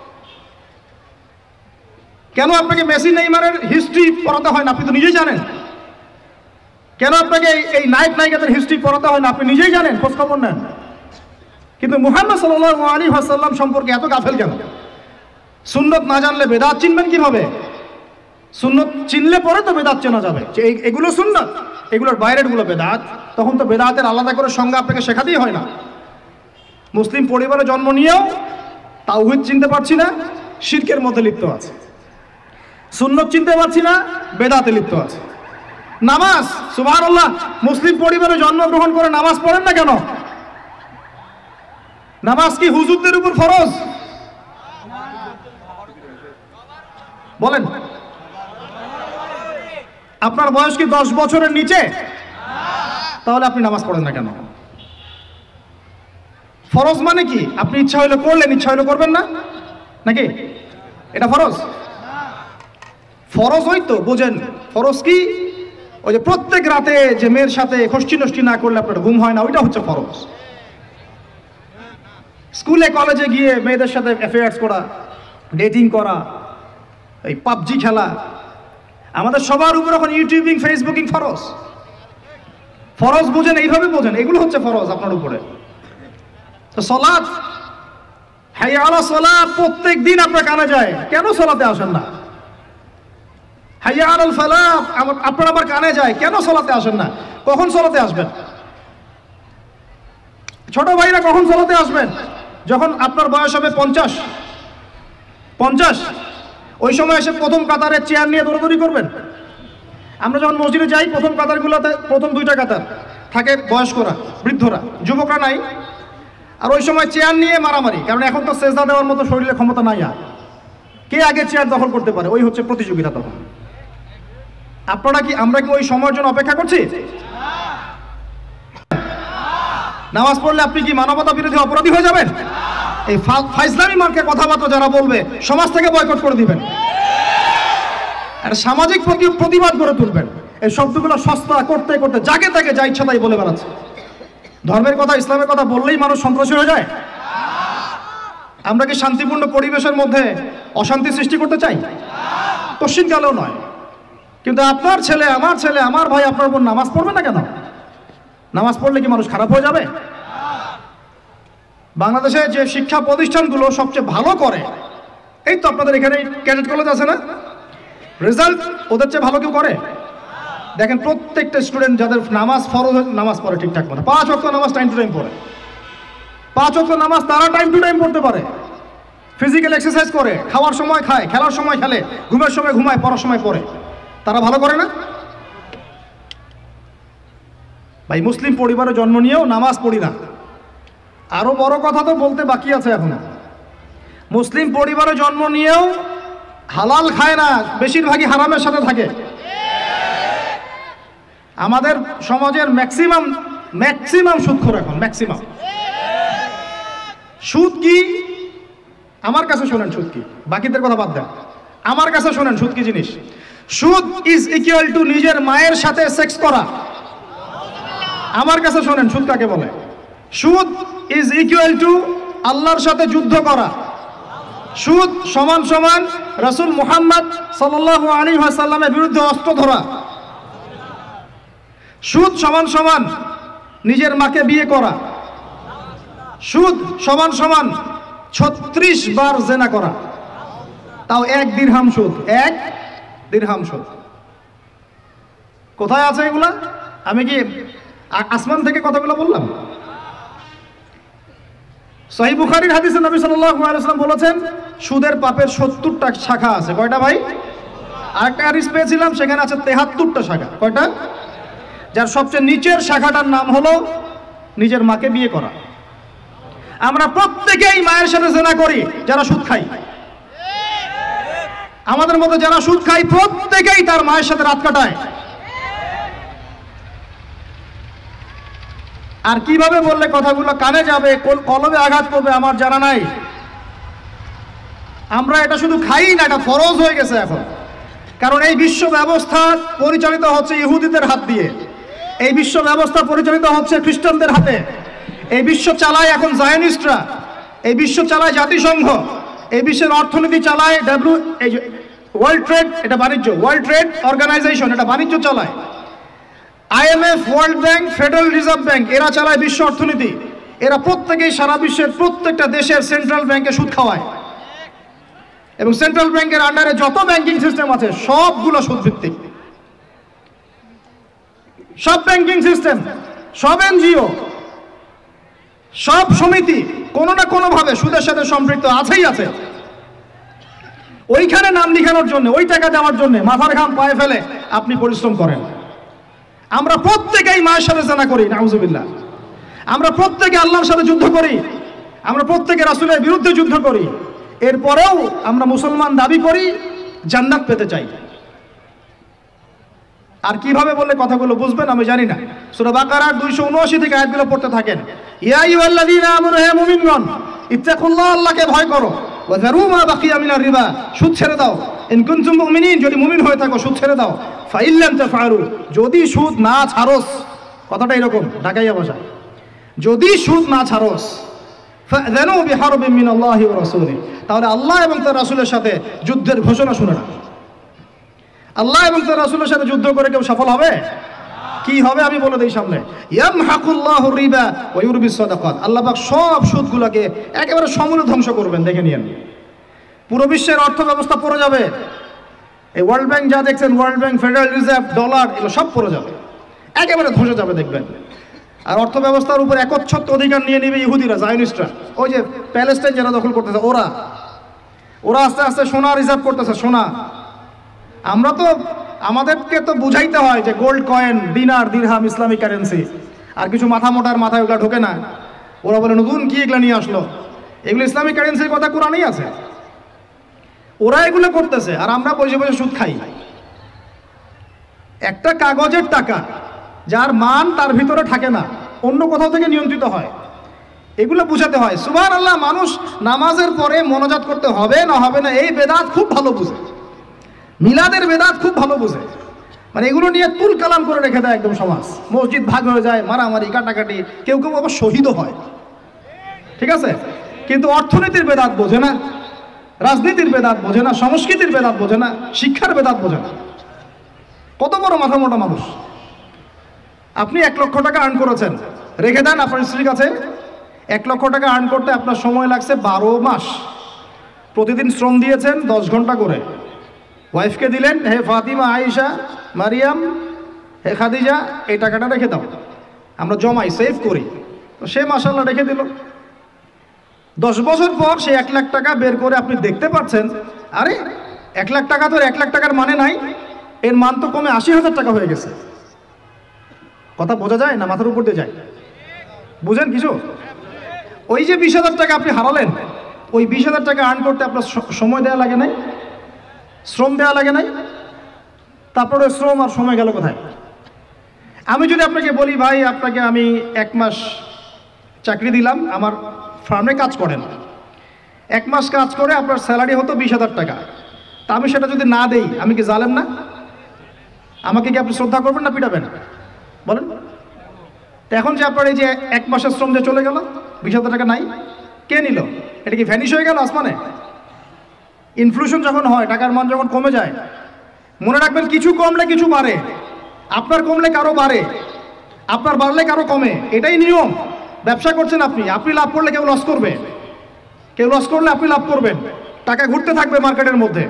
কেন আপনাকে মেসি নেইমারের হিস্ট্রি পড়াতে হয় না? আপনি তো নিজেই জানেন। কেন আপনাকে এই নায়িকাদের হিস্ট্রি পড়াতে হয় না? আপনি নিজেই জানেন, খোঁজ খবর নেন। কিন্তু মুহাম্মদ সাল্লাল্লাহু আলাইহি ওয়াসাল্লাম সম্পর্কে এত গাফেল কেন? সুন্নত না জানলে বেদাত চিনবেন কিভাবে? সুন্নত চিনলে পরে তো বেদাত চেনা যাবে যে এগুলো সুন্নত, এগুলোর বাইরের গুলো বেদাত। তখন তো বেদাতের আলাদা করে সংজ্ঞা আপনাকে শেখাতেই হয় না। মুসলিম পরিবারে জন্ম নিয়েও তাওহীদ চিনতে পারছি না, শিরকের মধ্যে লিপ্ত আছে। সুন্নত চিনতে পারছি না, বেদাতে লিপ্ত আছে। নামাজ, সুবহানাল্লাহ, মুসলিম পরিবারে জন্মগ্রহণ করে নামাজ পড়েন না কেন? নামাজ কি হুজুরদের উপর ফরজ? বলেন। আপনার বয়স কি 10 বছরের নিচে? তাহলে আপনি নামাজ পড়েন না কেন? ফরজ মানে কি? আপনি ইচ্ছা হইলে করলেন, ইচ্ছা হইলে করবেন না, নাকি? এটা ফরজ? ফরজ হয়তো বোঝেন। ফরজ কি? ওই যে প্রত্যেক রাতে যে মেয়ের সাথে খষ্টি নষ্টি না করলে আপনার ঘুম হয় না, ওইটা হচ্ছে ফরজ। স্কুলে কলেজে গিয়ে মেয়েদের সাথে অ্যাফেয়ার্স করা, ডেটিং করা, এই পাবজি খেলা, আমাদের সবার উপর এখন ইউটিউবিং, ফেসবুকিং ফরজ। ফরজ বুঝেন, এইভাবে বোঝেন, এগুলো হচ্ছে ফরজ আপনার উপরে। তো সালাত, হাইয়া আলা সালাত প্রত্যেক দিন আপনার কানে যায়, কেন সালাতে আসেন না? হাইয়া আলাল ফালাহ আপনার আবার কানে যায়, কেন সালাতে আসেন না? কখন সালাতে আসবেন? ছোট ভাইরা কখন সালাতে আসবেন? যখন আপনার বয়স হবে 50, ওই সময় এসে প্রথম কাতারে চেয়ার নিয়ে দৌড়াদৌড়ি করবেন। আমরা যখন মসজিদে যাই, প্রথম কাতারগুলোতে প্রথম 2টা কাতার থাকে বয়স্করা, বৃদ্ধরা, যুবকরা নাই। আর ওই সময় চেয়ার নিয়ে মারামারি, কারণ এখন তো সেজদা দেওয়ার মতো শরীরে ক্ষমতা নাই। আর কে আগে চেয়ার দখল করতে পারে, ওই হচ্ছে প্রতিযোগিতা। তখন আমরা কি ওই সময়ের জন্য অপেক্ষা করছি? নামাজ পড়লে আপনি কি মানবতা বিরোধী অপরাধী হয়ে যাবেন? এই ফাইজলামি মার্কে কথাবার্তা যারা বলবে সমাজ থেকে বয়কট করে দিবেন, আর সামাজিক প্রতিবাদ গড়ে তুলবেন। এই শব্দগুলো সস্তা করতে করতে যাকে তাকে যা ইচ্ছা তাই বলে বেড়াচ্ছে। ধর্মের কথা, ইসলামের কথা বললেই মানুষ সন্ত্রাসী হয়ে যায়। আমরা কি শান্তিপূর্ণ পরিবেশের মধ্যে অশান্তি সৃষ্টি করতে চাই? কশ্চিনকালেও নয়। কিন্তু আপনার ছেলে, আমার ভাই আপনার উপর নামাজ পড়বে না কেন? নামাজ পড়লে কি মানুষ খারাপ হয়ে যাবে? বাংলাদেশে যে শিক্ষা প্রতিষ্ঠানগুলো সবচেয়ে ভালো করে, এই তো আপনাদের এখানে ক্যাডেট কলেজ আছে না, রেজাল্ট ওদের চেয়ে ভালো কেউ করে? দেখেন প্রত্যেকটা স্টুডেন্ট যাদের নামাজ ফরজ, নামাজ পড়ে ঠিকঠাক মতো, 5 ওয়াক্ত নামাজ টাইম টু টাইম পড়ে, 5 ওয়াক্ত নামাজ তারা টাইম টু টাইম পড়তে পারে, ফিজিক্যাল এক্সারসাইজ করে, খাওয়ার সময় খায়, খেলার সময় খেলে, ঘুমের সময় ঘুমায়, পড়ার সময় পড়ে, তারা ভালো করে না? ভাই মুসলিম পরিবারে জন্ম নিয়েও নামাজ পড়ি না। আরো বড় কথা তো বলতে বাকি আছে এখনো। মুসলিম পরিবারে জন্ম নিয়েও হালাল খায় না, বেশিরভাগই হারামের সাথে থাকে। আমাদের সমাজের ম্যাক্সিমাম সুদখোর এখন, ম্যাক্সিমাম। সুদ কি? আমার কাছে শোনেন সুদ কি, বাকিদের কথা বাদ দেন, আমার কাছে শোনেন সুদ কি জিনিস। সুদ ইজ ইকুয়াল টু নিজের মায়ের সাথে সেক্স করা। আমার কাছে শোনেন সুদ কাকে বলে। সুদ ইজ ইকুয়াল টু আল্লাহর সাথে যুদ্ধ করা। সুদ সমান সমান রাসূল মুহাম্মদ সাল্লাল্লাহু আলাইহি ওয়াসাল্লামের বিরুদ্ধে অস্ত্র ধরা। সুদ সমান সমান নিজের মাকে বিয়ে করা। সুদ সমান সমান 36 বার জেনা করা, তাও 1 দিরহাম সুদ, 1 দিরহাম সুদ। কোথায় আছে এগুলা? আমি কি আসমান থেকে কথাগুলো বললাম? সহিহ বুখারীর হাদিসে নবী সাল্লাল্লাহু আলাইহি ওয়াসাল্লাম বলেছেন সুদের পাপের 70টা শাখা আছে। কয়টা ভাই? আরেকটা হাদিস পেয়েছিলাম সেখানে আছে 73টা শাখা। কয়টা? যার সবচেয়ে নিচের শাখাটার নাম হলো নিজের মাকে বিয়ে করা। আমরা প্রত্যেকেই মায়ের সাথে জিনা করি যারা সুদ খাই। আমাদের মধ্যে যারা সুদ খাই প্রত্যেকেই তার মায়ের সাথে রাত কাটায়। আর কিভাবে বললে কথাগুলো কানে যাবে, কোন কলবে আঘাত করবে আমার জানা নাই। আমরা এটা শুধু খাই না, এটা ফরজ হয়ে গেছে এখন। কারণ এই বিশ্ব ব্যবস্থা পরিচালিত হচ্ছে ইহুদিদের হাত দিয়ে, এই বিশ্ব ব্যবস্থা পরিচালিত হচ্ছে খ্রিস্টানদের হাতে, এই বিশ্ব চালায় এখন জায়নিস্টরা, এই বিশ্ব চালায় জাতিসংঘ, এই বিশ্বের অর্থনীতি চালায় ওয়ার্ল্ড ট্রেড, এটা বাণিজ্য, ওয়ার্ল্ড ট্রেড অর্গানাইজেশন, এটা বাণিজ্য চালায়। IMF, world bank, federal reserve bank, এরা চালায় বিশ্ব অর্থনীতি। এরা প্রত্যেকেই সারা বিশ্বের প্রত্যেকটা দেশের সেন্ট্রাল ব্যাংকে সুদ খাওয়ায়, এবং সেন্ট্রাল ব্যাংকের আন্ডারে যত ব্যাংকিং সিস্টেম আছে সবগুলো সুদ ভিত্তিক। সব ব্যাংকিং সিস্টেম, সব এনজিও, সব সমিতি কোনো না কোনো ভাবে সুদের সাথে সম্পৃক্ত আছেই আছে। ওইখানে নাম লিখানোর জন্য, ওই টাকা দেওয়ার জন্য মাথার ঘাম পায়ে ফেলে আপনি পরিশ্রম করেন। আমরা প্রত্যেকেই মায়ের সাথে জিনা করি, নাউজুবিল্লাহ। আমরা প্রত্যেকে আল্লাহর সাথে যুদ্ধ করি, আমরা প্রত্যেকে রাসূলের বিরুদ্ধে যুদ্ধ করি। এরপরেও আমরা মুসলমান দাবি করি, জান্নাত পেতে চাই। আর কিভাবে বললে কথাগুলো বুঝবেন আমি জানি না। সূরা বাকারার 279 থেকে আয়াতগুলো পড়তে থাকেন। ইয়া আইয়ুহাল্লাযীনা আমানু, হে মুমিনগণ, ইত্তাকুল্লাহ, আল্লাহকে ভয় করো, ওয়া যারু মা বাকিয়া মিনার রিবা, সুদ ছেড়ে দাও। ইন কুনতুম মুমিনিন, যদি মুমিন হয়ে থাকো সুদ ছেড়ে দাও। ফা ইল্লাম তাফআলু, যদি সুদ না ছাড়োস, কথাটা এরকম ঢাকাইয়া ভাষা, যদি সুদ না ছাড়োস, ফাযানু বিহারবিন মিনাল্লাহি ওয়া রাসূলিহি, তাহলে আল্লাহ এবং তার রাসূলের সাথে যুদ্ধের ঘোষণা শুনে না। আল্লাহ এবং তার রাসূলের সাথে যুদ্ধ করে কেউ সফল হবে? কি হবে আমি বলে দেই সামনে। ইয়ামহাকুল্লাহু রিবা ওয়া ইউরবিস সাদাকাত, আল্লাহ পাক সব সুদগুলোকে একেবারে সমূলে ধ্বংস করবেন। দেখে নিয়েন, পুরো বিশ্বের অর্থ ব্যবস্থা পড়ে যাবে। এই ওয়ার্ল্ড ব্যাংক যা দেখছেন, world bank, federal reserve, dollar, এগুলো সব পড়ে যাবে, একেবারে ধসে যাবে দেখবেন। আর অর্থ ব্যবস্থার উপর একচ্ছত্র অধিকার নিয়ে নেবে ইহুদিরা, জায়নিস্টরা। ওই যে প্যালেস্টাইন যারা দখল করতেছে ওরা আস্তে আস্তে সোনা রিজার্ভ করতেছে, সোনা। আমরা তো, আমাদেরকে তো বুঝাইতে হয় যে গোল্ড কয়েন, দিনার, দিরহাম ইসলামিক কারেন্সি। আর কিছু মাথা মোটার মাথায় ওগুলো ঢোকে না, ওরা বলে নতুন কি এগুলো নিয়ে আসলো। এগুলো ইসলামিক কারেন্সির কথা কোরআনেই আছে। ওরা এগুলো করতেছে আর আমরা বসে বসে সুদ খাই। একটা কাগজের টাকা যার মান তার ভিতরে থাকে না, অন্য কোথাও থেকে নিয়ন্ত্রিত হয়, এগুলো বুঝাতে হয়। সুবহানাল্লাহ, মানুষ নামাজের পরে মোনাজাত করতে হবে না হবে না এই বেদাত খুব ভালো বুঝে, মিলাদের বেদাত খুব ভালো বুঝে। মানে এগুলো নিয়ে তুল কালাম করে রেখে দেয় একদম সমাজ। মসজিদ ভাগ হয়ে যায়, মারামারি, কাটাকাটি, কেউ কেউ আবার শহীদও হয়, ঠিক আছে। কিন্তু অর্থনীতির বেদাত বোঝে না, রাজনীতির বেদাত বোঝে না, সংস্কৃতির বেদাত বোঝে না, শিক্ষার বেদাত বোঝে না। কত বড় মাথা মোটা মানুষ। আপনি 1 লক্ষ টাকা আর্ন করেছেন, রেখে দেন আপনার স্ত্রীর কাছে। 1 লক্ষ টাকা আর্ন করতে আপনার সময় লাগছে 12 মাস। প্রতিদিন শ্রম দিয়েছেন 10 ঘন্টা করে। ওয়াইফকে দিলেন, হে ফাতিমা, আয়েশা, মারিয়াম, হে খাদিজা, এই টাকাটা রেখে দাও, আমরা জমাই, সেভ করি। তো সে মাশাআল্লাহ রেখে দিল। 10 বছর পর সে 1 লাখ টাকা বের করে আপনি দেখতে পাচ্ছেন, আরে 1 লাখ টাকা তো 1 লাখ টাকার মানে নাই, এর মান তো কমে 80,000 টাকা হয়ে গেছে। কথা বোঝা যায় না? মাথার উপর দিয়ে যায়? বুঝেন কিছু? ওই যে 20,000 টাকা আপনি হারালেন, ওই 20,000 টাকা আর্ন করতে আপনার সময় দেওয়া লাগে নাই, শ্রম দেওয়া লাগে নাই? তারপরে শ্রম আর সময় গেল কোথায়? আমি যদি আপনাকে বলি, ভাই আপনাকে আমি 1 মাস চাকরি দিলাম, আমার ফার্মে কাজ করেন, 1 মাস কাজ করে আপনার স্যালারি হতো 20,000 টাকা, তা আমি সেটা যদি না দেই, আমি কি জালেম না? আমাকে কি আপনি শ্রদ্ধা করবেন না পিটাবেন বলেন? তো এখন যে আপনার এই যে 1 মাসের শ্রম যে চলে গেল, 20,000 টাকা নাই, কে নিল? এটা কি ভ্যানিশ হয়ে গেল আসমানে? ইনফ্লেশন যখন হয়, টাকার মান যখন কমে যায়, মনে রাখবেন কিছু কমলে কিছু বাড়ে। আপনার কমলে কারো বাড়ে, আপনার বাড়লে কারো কমে, এটাই নিয়ম। ব্যবসা করছেন আপনি, আপনি লাভ করলে কেউ লস করবে, কেউ লস করলে আপনি লাভ করবেন। টাকা ঘুরতে থাকবে মার্কেটের মধ্যে।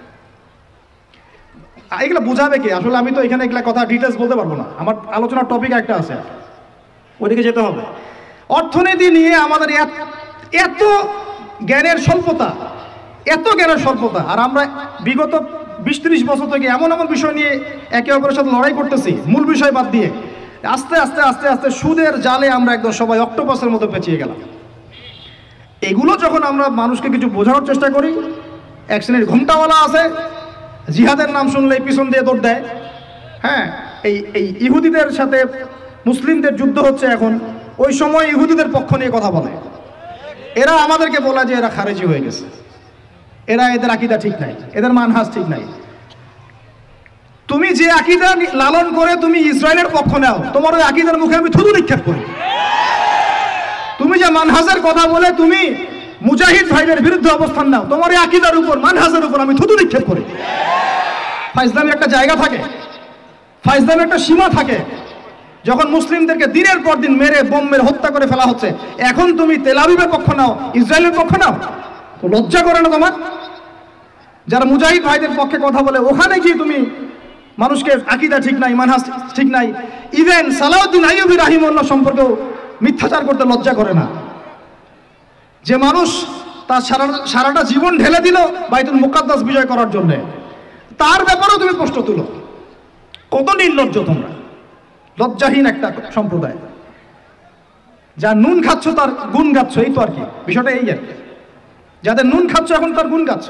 এগুলো বোঝাবে কি? আসলে আমি তো এখানে এগুলা কথা ডিটেলস বলতে পারবো না, আমার আলোচনার টপিক একটা আছে, ওইদিকে যেতে হবে। অর্থনীতি নিয়ে আমাদের এত জ্ঞানের স্বল্পতা, এত জ্ঞানের স্বল্পতা, আর আমরা বিগত 20-30 বছর থেকে এমন এমন বিষয় নিয়ে একে অপরের সাথে লড়াই করতেছি, মূল বিষয় বাদ দিয়ে। আস্তে আস্তে আস্তে আস্তে সুদের জালে আমরা একদম সবাই অক্টোপাসের মতো পেঁচিয়ে গেলাম। এগুলো যখন আমরা মানুষকে কিছু বোঝানোর চেষ্টা করি, এক শ্রেণীর ঘুমটাওয়ালা আছে, জিহাদের নাম শুনলে পিছন দিয়ে দৌড় দেয়। হ্যাঁ, এই ইহুদিদের সাথে মুসলিমদের যুদ্ধ হচ্ছে এখন, ওই সময় ইহুদিদের পক্ষ নিয়ে কথা বলে। এরা আমাদেরকে বলে যে এরা খারেজি হয়ে গেছে, এদের আকীদা ঠিক নাই, এদের মানহাজ ঠিক নাই। তুমি যে আকীদা লালন করে তুমি ইসরায়েলের পক্ষ নাও, তোমার ওই আকীদার মুখে আমি থুতু নিক্ষেপ করি। তুমি যে মানহাজের কথা বলে তুমি মুজাহিদ ভাইদের বিরুদ্ধে অবস্থান নাও, তোমার এই আকীদার উপর, মানহাজের উপর আমি থুতু নিক্ষেপ করি। ফাইজলামের একটা জায়গা থাকে, ফাইজলামের একটা সীমা থাকে। যখন মুসলিমদেরকে দিনের পর দিন মেরে, বোম মেরে হত্যা করে ফেলা হচ্ছে, এখন তুমি তেল আবিবের পক্ষ নাও, ইসরায়েলের পক্ষ নাও, তো লজ্জা করে না তোমার? যারা মুজাহিদ ভাইদের পক্ষে কথা বলে, ওখানে গিয়ে তুমি মানুষকে আকীদা ঠিক নাই, মানহাজ ঠিক নাই, ইভেন সালাউদ্দিন আইয়ুবী রাহিমাহুল্লাহ সম্পর্কেও মিথ্যাচার করতে লজ্জা করে না? যে মানুষ তার সারাটা জীবন ঢেলে দিল বাইতুল মুকাদ্দাস বিজয় করার জন্য, তার ব্যাপারেও তুমি প্রশ্ন তুলো। কত নির্লজ্জ তোমরা, লজ্জাহীন একটা সম্প্রদায়। যা নুন খাচ্ছ তার গুণ গাচ্ছ, এই তো আর কি বিষয়টা, এই আর কি। যাদের নুন খাচ্ছ এখন তার গুণ গাচ্ছ।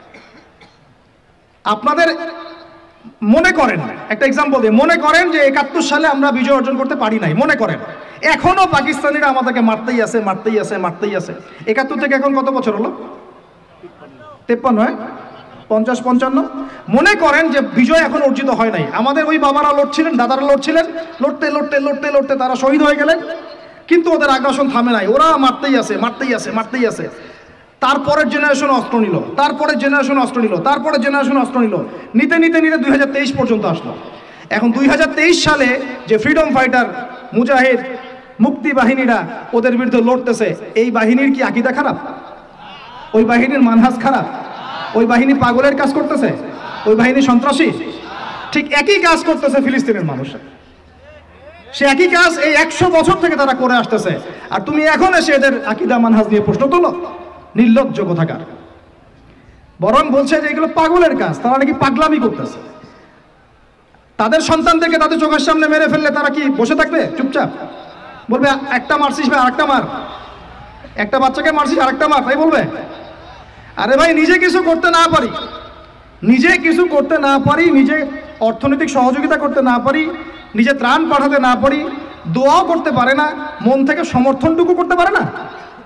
আপনাদের মনে করেন, একটা এক্সাম্পল দিয়ে, মনে করেন যে 71 সালে আমরা বিজয় অর্জন করতে পারি নাই, মনে করেন। এখনো পাকিস্তানিরা আমাদেরকে মারতেই আছে, মারতেই আছে, মারতেই আছে। 71 থেকে এখন কত বছর হলো? 53, 50-55। মনে করেন যে বিজয় এখন অর্জিত হয় নাই, আমাদের ওই বাবারা লড়ছিলেন, দাদারা লড়ছিলেন, লড়তে লড়তে লড়তে লড়তে তারা শহীদ হয়ে গেলেন, কিন্তু ওদের আগ্রাসন থামে নাই, ওরা মারতেই আছে, মারতেই আছে, মারতেই আছে। তারপরের জেনারেশন অস্ত্র নিল, তারপরের জেনারেশন অস্ত্র নিল, তারপরের জেনারেশন অস্ত্র নিল, নিতে নিতে নিতে 2023 পর্যন্ত আসলো। এখন 2023 সালে যে ফ্রিডম ফাইটার, মুজাহিদ, মুক্তি বাহিনীরা ওদের বিরুদ্ধে লড়তেছে, এই বাহিনীর কি আকীদা খারাপ? ওই বাহিনীর মানহাজ খারাপ? ওই বাহিনী পাগলের কাজ করতেছে? ওই বাহিনী সন্ত্রাসী? ঠিক একই কাজ করতেছে ফিলিস্তিনের মানুষ। সে একই কাজ এই 100 বছর থেকে তারা করে আসতেছে, আর তুমি এখন এসে এদের আকীদা মানহাজ নিয়ে প্রশ্ন তোলো? নির্লজ্জ কোথাকার। বরং বলছে যে এগুলো পাগলের কাজ, তারা নাকি পাগলামি করতেছে। তাদের সন্তানদেরকে তাদের চোখের সামনে মেরে ফেললে তারা কি বসে থাকবে চুপচাপ? বলবে একটা মারছিস ভাই, আরেকটা মার। একটা বাচ্চাকে মারছিস, আরেকটা মার, তাই বলবে? আরে ভাই, নিজে কিছু করতে না পারি, নিজে কিছু করতে না পারি, নিজে অর্থনৈতিক সহযোগিতা করতে না পারি, নিজে ত্রাণ পাঠাতে না পারি, দোয়াও করতে পারে না, মন থেকে সমর্থনটুকু করতে পারে না।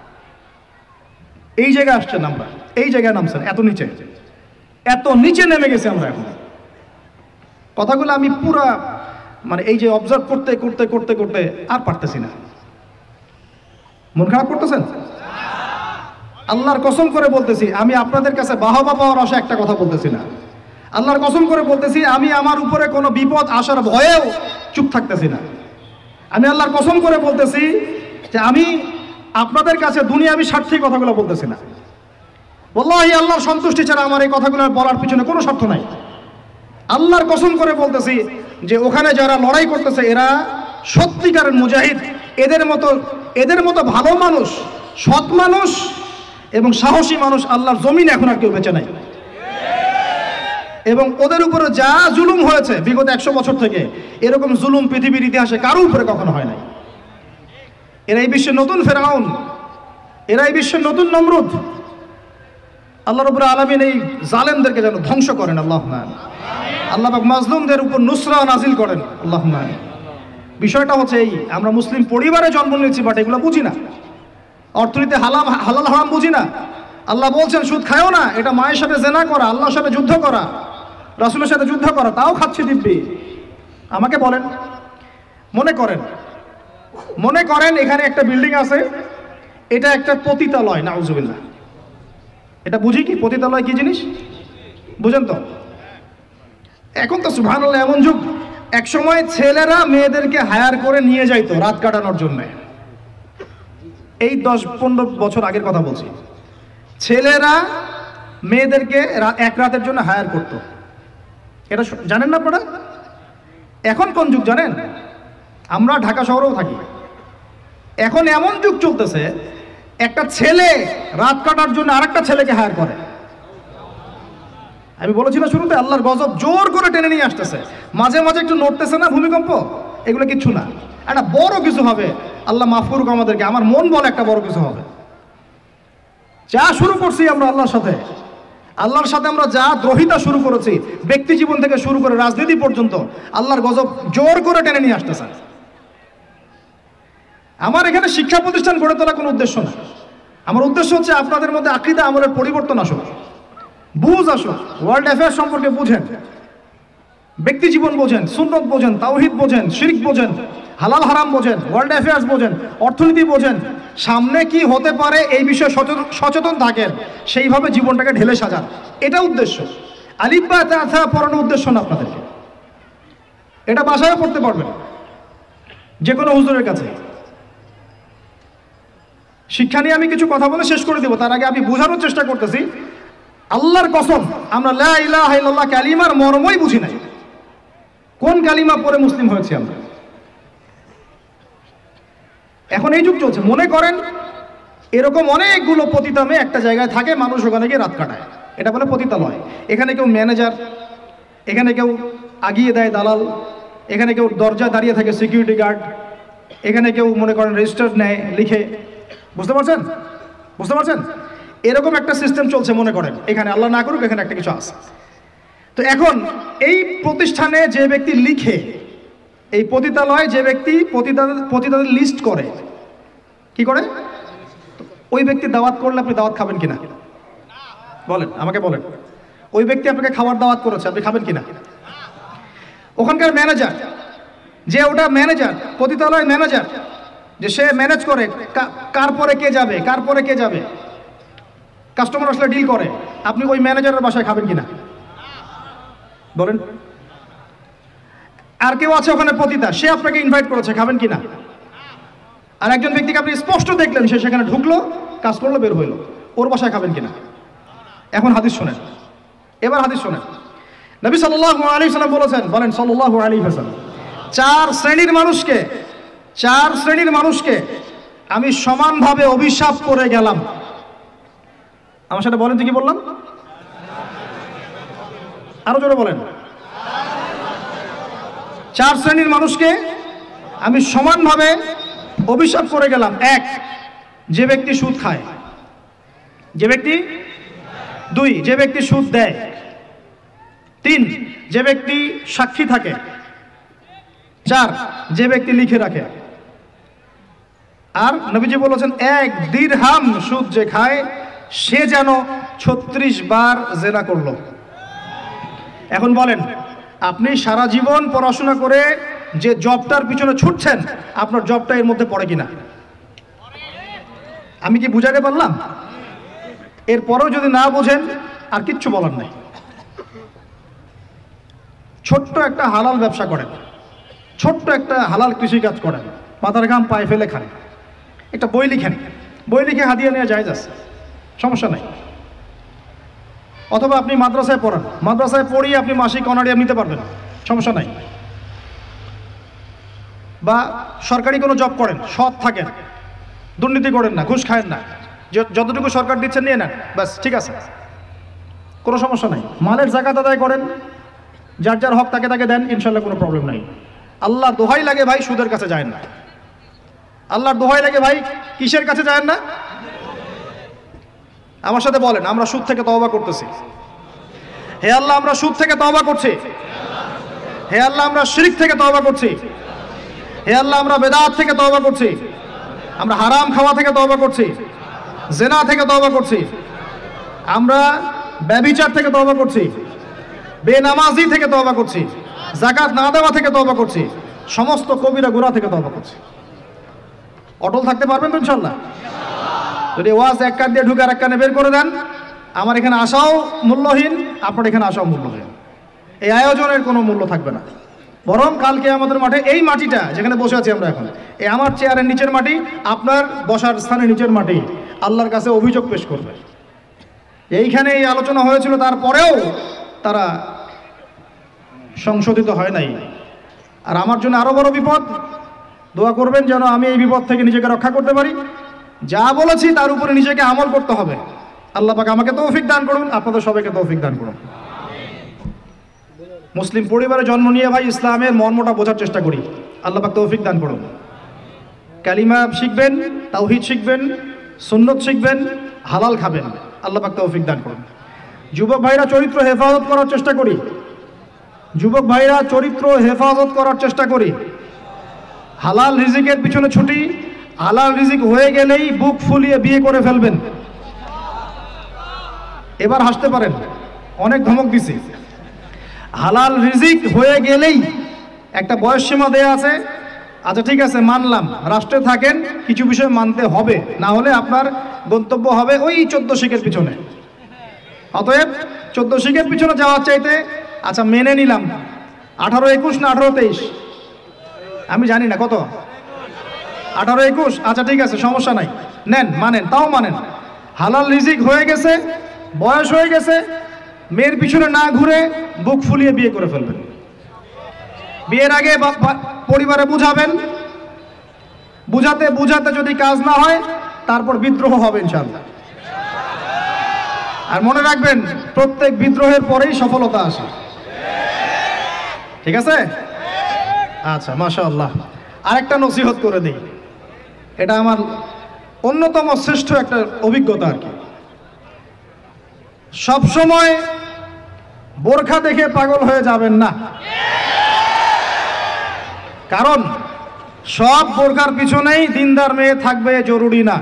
এই জায়গায় আসছেন আমরা, এই জায়গায় নামছেন, এত নিচে, এত নিচে নেমে গেছে আমরা এখন। কথাগুলো আমি পুরা মানে এই যে অবজার্ভ করতে করতে করতে করতে আর পারতেছি না। মন খারাপ করতেছেন? আল্লাহর কসম করে বলতেছি, আমি আপনাদের কাছে বাহবা পাওয়ার আশা একটা কথা বলতেছি না। আল্লাহর কসম করে বলতেছি, আমি আমার উপরে কোনো বিপদ আসার ভয়েও চুপ থাকতেছি না। আমি আল্লাহর কসম করে বলতেছি যে আমি আপনাদের কাছে দুনিয়াবি স্বার্থে কথাগুলো বলতেছি না। ওয়াল্লাহি আল্লাহর সন্তুষ্টি ছাড়া আমার এই কথাগুলো বলার পিছনে কোনো স্বার্থ নাই। আল্লাহর কসম করে বলতেছি যে ওখানে যারা লড়াই করতেছে এরা সত্যিকারের মুজাহিদ। এদের মতো ভালো মানুষ, সৎ মানুষ এবং সাহসী মানুষ আল্লাহর জমিন এখন আর কেউ বেঁচে নাই। এবং ওদের উপরে যা জুলুম হয়েছে বিগত 100 বছর থেকে, এরকম জুলুম পৃথিবীর ইতিহাসে কারো উপরে কখনো হয় নাই। এরা এই বিশ্বের নতুন ফেরাউন, এরা এই বিশ্বের নতুন নমরুদ। আল্লাহ রাব্বুল আলামিন এই জালেমদেরকে যেন ধ্বংস করেন, আল্লাহুম্মা আমিন। আল্লাহ পাক মাজলুমদের উপর নুসরা নাজিল করেন, আল্লাহুম্মা আমিন। বিষয়টা হচ্ছে এই, আমরা মুসলিম পরিবারে জন্ম নিয়েছি বাট এগুলো বুঝি না। অর্থনীতি হালাল হারাম বুঝি না। আল্লাহ বলছেন সুদ খায়ও না, এটা মায়ের সাথে জেনা করা, আল্লাহর সাথে যুদ্ধ করা, রাসূলের সাথে যুদ্ধ করা, তাও খাচ্ছি দিব্যি। আমাকে বলেন, মনে করেন এখানে একটা বিল্ডিং আছে, এটা একটা পতিতালয়, নাউজুবিল্লাহ। এটা বুঝি কি পতিতালয় কি জিনিস বুঝেন তো? এখন তো সুবহানাল্লাহ এমন যুগ, একসময় ছেলেরা মেয়েদেরকে হায়ার করে নিয়ে যাইতো রাত কাটানোর জন্য। এই 10-15 বছর আগের কথা বলছি। ছেলেরা মেয়েদেরকে এক রাতের জন্য হায়ার করত। এটা জানেন না আপনারা? এখন কোন যুগ জানেন? আমরা ঢাকা শহরেও থাকি। এখন এমন যুগ চলতেছে, একটা ছেলে রাত কাটার জন্য আরেকটা ছেলেকে হায়ার করে। আমি বলেছি না শুরুতে, আল্লাহর গজব জোর করে টেনে নিয়ে আসতেছে। মাঝে মাঝে একটু নড়তেছে না ভূমিকম্প, এগুলো কিচ্ছু না, একটা বড় কিছু হবে। আল্লাহ মাফ করুক আমাদেরকে। আমার মন বলে একটা বড় কিছু হবে। যা শুরু করছি আমরা আল্লাহর সাথে আমরা যা দ্রোহিতা শুরু করেছি, ব্যক্তি জীবন থেকে শুরু করে রাজনীতি পর্যন্ত, আল্লাহর গজব জোর করে টেনে নিয়ে আসতেছে। আমার এখানে শিক্ষা প্রতিষ্ঠান গড়ে তোলা কোনো উদ্দেশ্য না। আমার উদ্দেশ্য হচ্ছে আপনাদের মধ্যে আকীদা আমলের পরিবর্তন আসুক, বুঝ আসুক, ওয়ার্ল্ড অ্যাফেয়ার্স সম্পর্কে বুঝেন, ব্যক্তি জীবন বোঝেন, সুন্নত বোঝেন, তাওহীদ বোঝেন, শিরক বোঝেন, হালাল হারাম বোঝেন, ওয়ার্ল্ড অ্যাফেয়ার্স বোঝেন, অর্থনীতি বোঝেন, সামনে কি হতে পারে এই বিষয়ে সচেতন থাকেন, সেইভাবে জীবনটাকে ঢেলে সাজান। এটা উদ্দেশ্য। আলিফ বা তা পড়ানোর উদ্দেশ্য না আপনাদেরকে। এটা বাসায় পড়তে পারবেন যে কোনো হুজুরের কাছে। শিক্ষা নিয়ে আমি কিছু কথা বলে শেষ করে দেব, তার আগে আমি বোঝানোর চেষ্টা করতেছি। আল্লাহর কসম, আমরা লা ইলাহা ইল্লাল্লাহ কালিমার মর্মই বুঝি নাই। কোন কালিমা পড়ে মুসলিম হয়েছি আমরা? এখন এই যুগ চলছে। মনে করেন এরকম অনেকগুলো পতিতা মেয়ে একটা জায়গায় থাকে, মানুষ ওখানে গিয়ে রাত কাটায়, এটা বলে পতিতালয়। এখানে কেউ ম্যানেজার, এখানে কেউ আগিয়ে দেয় দালাল, এখানে কেউ দরজায় দাঁড়িয়ে থাকে সিকিউরিটি গার্ড, এখানে কেউ মনে করেন রেজিস্টার নেয় লিখে। বুঝতে পারছেন? এরকম একটা সিস্টেম চলছে। মনে করেন এখানে, আল্লাহ না করুক, এখানে একটা কিছু আছে। তো এখন এই প্রতিষ্ঠানে যে ব্যক্তি লিখে, এই পতিতালয়ে যে ব্যক্তি পতিতাদের লিস্ট করে, কি করে? ওই ব্যক্তি দাওয়াত করলে আপনি দাওয়াত খাবেন কিনা বলেন, আমাকে বলেন। ওই ব্যক্তি আপনাকে খাবার দাওয়াত করেছে, আপনি খাবেন কিনা? ওখানকার ম্যানেজার, যে ওটা ম্যানেজার, পতিতালয় ম্যানেজার, যে সে ম্যানেজ করে কার পরে কে যাবে, কাস্টমার আসলে ডিল করে, আপনি ওই ম্যানেজারের বাসায় খাবেন কিনা বলেন? আর কেউ আছে ওখানে পতিতা, সে আপনাকে ইনভাইট করেছে, খাবেন কিনা? আর একজন ব্যক্তিকে আপনি স্পষ্ট দেখলেন, সে সেখানে ঢুকলো, কাজ করলো, বের হইলো, ওর বাসায় খাবেন কিনা? এখন হাদিস শোনেন, এবার হাদিস শোনেন। নবী সাল্লাল্লাহু আলাইহি ওয়াসাল্লাম বলেছেন, বলেন সাল্লাল্লাহু আলাইহি ওয়াসাল্লাম, চার শ্রেণীর মানুষকে আমি সমানভাবে অভিশাপ করে গেলাম। আমার সাথে বলেন তো কি বললাম? আরো জোরে বলেন। চার শ্রেণীর মানুষকে আমি সমানভাবে অভিশাপ করে গেলাম। 1, যে ব্যক্তি সুদ খায়, 2, যে ব্যক্তি সুদ দেয়, 3, যে ব্যক্তি সাক্ষী থাকে, 4, যে ব্যক্তি লিখে রাখে। আর নবীজি বলেছেন 1 দিরহাম সুদ যে খায় সে যেন 36 বার জেনা করলো। এখন বলেন, আপনি সারা জীবন পড়াশোনা করে যে জবটার পিছনে ছুটছেন, আপনার জবটা এর মধ্যে পড়ে কিনা? আমি কি বুঝাতে পারলাম? এরপরেও যদি না বোঝেন, আর কিচ্ছু বলার নাই। ছোট্ট একটা হালাল ব্যবসা করেন, ছোট্ট একটা হালাল কৃষিকাজ করেন, মাথার ঘাম পায়ে ফেলে খান, একটা বই লিখেন, বই লিখে হাদিয়া নেওয়া যায় যাচ্ছে, সমস্যা নাই। অথবা আপনি মাদ্রাসায় পড়ান, মাদ্রাসায় পড়িয়ে আপনি মাসিক অনারিয়া নিতে পারবেন, সমস্যা নাই। বা সরকারি কোনো জব করেন, সৎ থাকেন, দুর্নীতি করেন না, ঘুষ খায়েন না, যতটুকু সরকার দিচ্ছেন নিয়ে নেন, ব্যাস ঠিক আছে, কোনো সমস্যা নাই। মালের জাকাত আদায় করেন, যার যার হক তাকে তাকে দেন, ইনশাল্লাহ কোনো প্রবলেম নাই। আল্লাহর দোহাই লাগে ভাই সুদের কাছে যায় না, আল্লাহর দোহাই লাগে ভাই কিসের কাছে যায় না? আমার সাথে বলেন, আমরা সুদ থেকে তওবা করতেছি। হে আল্লাহ, আমরা সুদ থেকে তওবা করছি। হে আল্লাহ, আমরা শিরক থেকে তওবা করছি। হে আল্লাহ, আমরা বেদাত থেকে তওবা করছি। আমরা হারাম খাওয়া থেকে তওবা করছি, জেনা থেকে তওবা করছি, আমরা ব্যভিচার থেকে তওবা করছি, বেনামাজি থেকে তওবা করছি, যাকাত না দেওয়া থেকে তওবা করছি, সমস্ত কবিরা গুনাহ থেকে তওবা করছি। অটল থাকতে পারবেন তো ইনশাআল্লাহ? যদি ওয়াজ এক কান দিয়ে ঢুকে আর এক কানে বের করে দেন, আমার এখানে আসাও মূল্যহীন, আপনার এখানে আসাও মূল্যহীন, এই আয়োজনের কোনো মূল্য থাকবে না। বরং কালকে আমাদের মাঠে এই মাটিটা যেখানে বসে আছি আমরা এখন, এই আমার চেয়ারের নিচের মাটি, আপনার বসার স্থানের নিচের মাটি আল্লাহর কাছে অভিযোগ পেশ করবে। এইখানে এই আলোচনা হয়েছিল, তারপরেও তারা সংশোধিত হয় নাই। আর আমার জন্য আরো বড় বিপদ, দোয়া করবেন যেন আমি এই বিপদ থেকে নিজেকে রক্ষা করতে পারি। যা বলেছি তার উপরে নিজেকে আমল করতে হবে। আল্লাহ পাক আমাকে তৌফিক দান করুন, আপনাদের সবাইকে তৌফিক দান করুন। মুসলিম পরিবারে জন্ম নিয়ে ভাই ইসলামের মর্মটা বোঝার চেষ্টা করি, আল্লাহ পাক তৌফিক দান করুন। কালিমা শিখবেন, তাওহীদ শিখবেন, সুন্নত শিখবেন, হালাল খাবেন, আল্লাহ পাক তৌফিক দান করুন। যুবক ভাইরা চরিত্র হেফাজত করার চেষ্টা করি, যুবক ভাইরা চরিত্র হেফাজত করার চেষ্টা করি। হালাল রিজিকের পিছনে ছুটি, হালাল রিজিক হয়ে গেলেই বুক ফুলিয়ে বিয়ে করে ফেলবেন। এবার হাসতে পারেন, অনেক ধমক দিছি। হালাল রিজিক হয়ে গেলেই একটা বয়স সীমা দেয়া আছে, আচ্ছা ঠিক আছে মানলাম, রাষ্ট্রে থাকেন, কিছু বিষয় মানতে হবে, না হলে আপনার গন্তব্য হবে ওই 14 শিখের পিছনে। অতএব 14 শিখের পিছনে যাওয়ার চাইতে আচ্ছা মেনে নিলাম 18-21 না 18-23, আমি জানি না কত, 18-21, আচ্ছা ঠিক আছে সমস্যা নাই, নেন, মানেন, তাও মানেন। হালাল রিজিক হয়ে গেছে, বয়স হয়ে গেছে, মেয়ের পিছনে না ঘুরে বুক ফুলিয়ে বিয়ে করে ফেলবেন। বিয়ের আগে পরিবারে বুঝাবেন, বুঝাতে বুঝাতে যদি কাজ না হয় তারপর বিদ্রোহ হবে ইনশাআল্লাহ। আর মনে রাখবেন, প্রত্যেক বিদ্রোহের পরেই সফলতা আসে, ঠিক আছে? আচ্ছা মাশাআল্লাহ। আরেকটা নসিহত করে দিই, এটা আমার অন্যতম শ্রেষ্ঠ একটা অভিজ্ঞতা আর কি। সবসময় বোরখা দেখে পাগল হয়ে যাবেন না, কারণ সব বোরখার পিছনেই দিনদার মেয়ে থাকবে জরুরি না।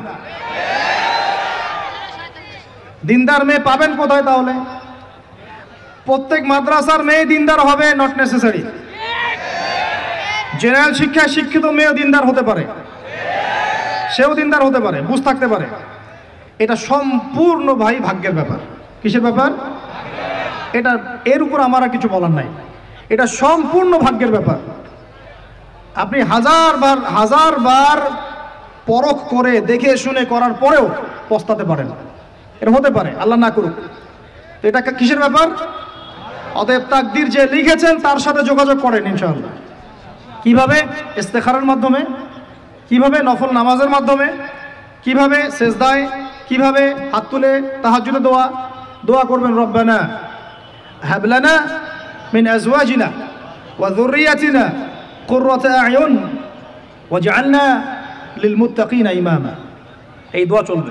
দিনদার মেয়ে পাবেন কোথায় তাহলে? প্রত্যেক মাদ্রাসার মেয়ে দিনদার হবে নট নেসেসারি। জেনারেল শিক্ষায় শিক্ষিত মেয়েও দিনদার হতে পারে, সেও দিনদার হতে পারে, বুঝ থাকতে পারে। এটা সম্পূর্ণ ভাই ভাগ্যের ব্যাপার। কিসের ব্যাপার? এটা এর উপর আমার আর কিছু বলার নাই, এটা সম্পূর্ণ ভাগ্যের ব্যাপার। আপনি হাজার বার পরখ করে দেখে শুনে করার পরেও পস্তাতে পারেন, এটা হতে পারে, আল্লাহ না করুক। এটা কিসের ব্যাপার? অতএব তাকদীর যে লিখেছেন তার সাথে যোগাযোগ করেন ইনশাআল্লাহ। কিভাবে? ইস্তেখারার মাধ্যমে, কিভাবে নফল নামাজের মাধ্যমে, কিভাবে সেজদায়, কিভাবে হাত তুলে তাহাজ্জুদে দোয়া করবেন, রব্বানা হাব লানা মিন আজওয়াজিনা ওয়া যুররিয়াতিনা কুররাতা আ'য়ুন ওয়াজআলনা লিল মুত্তাকিনা ইমামা। এই দোয়া চলবে।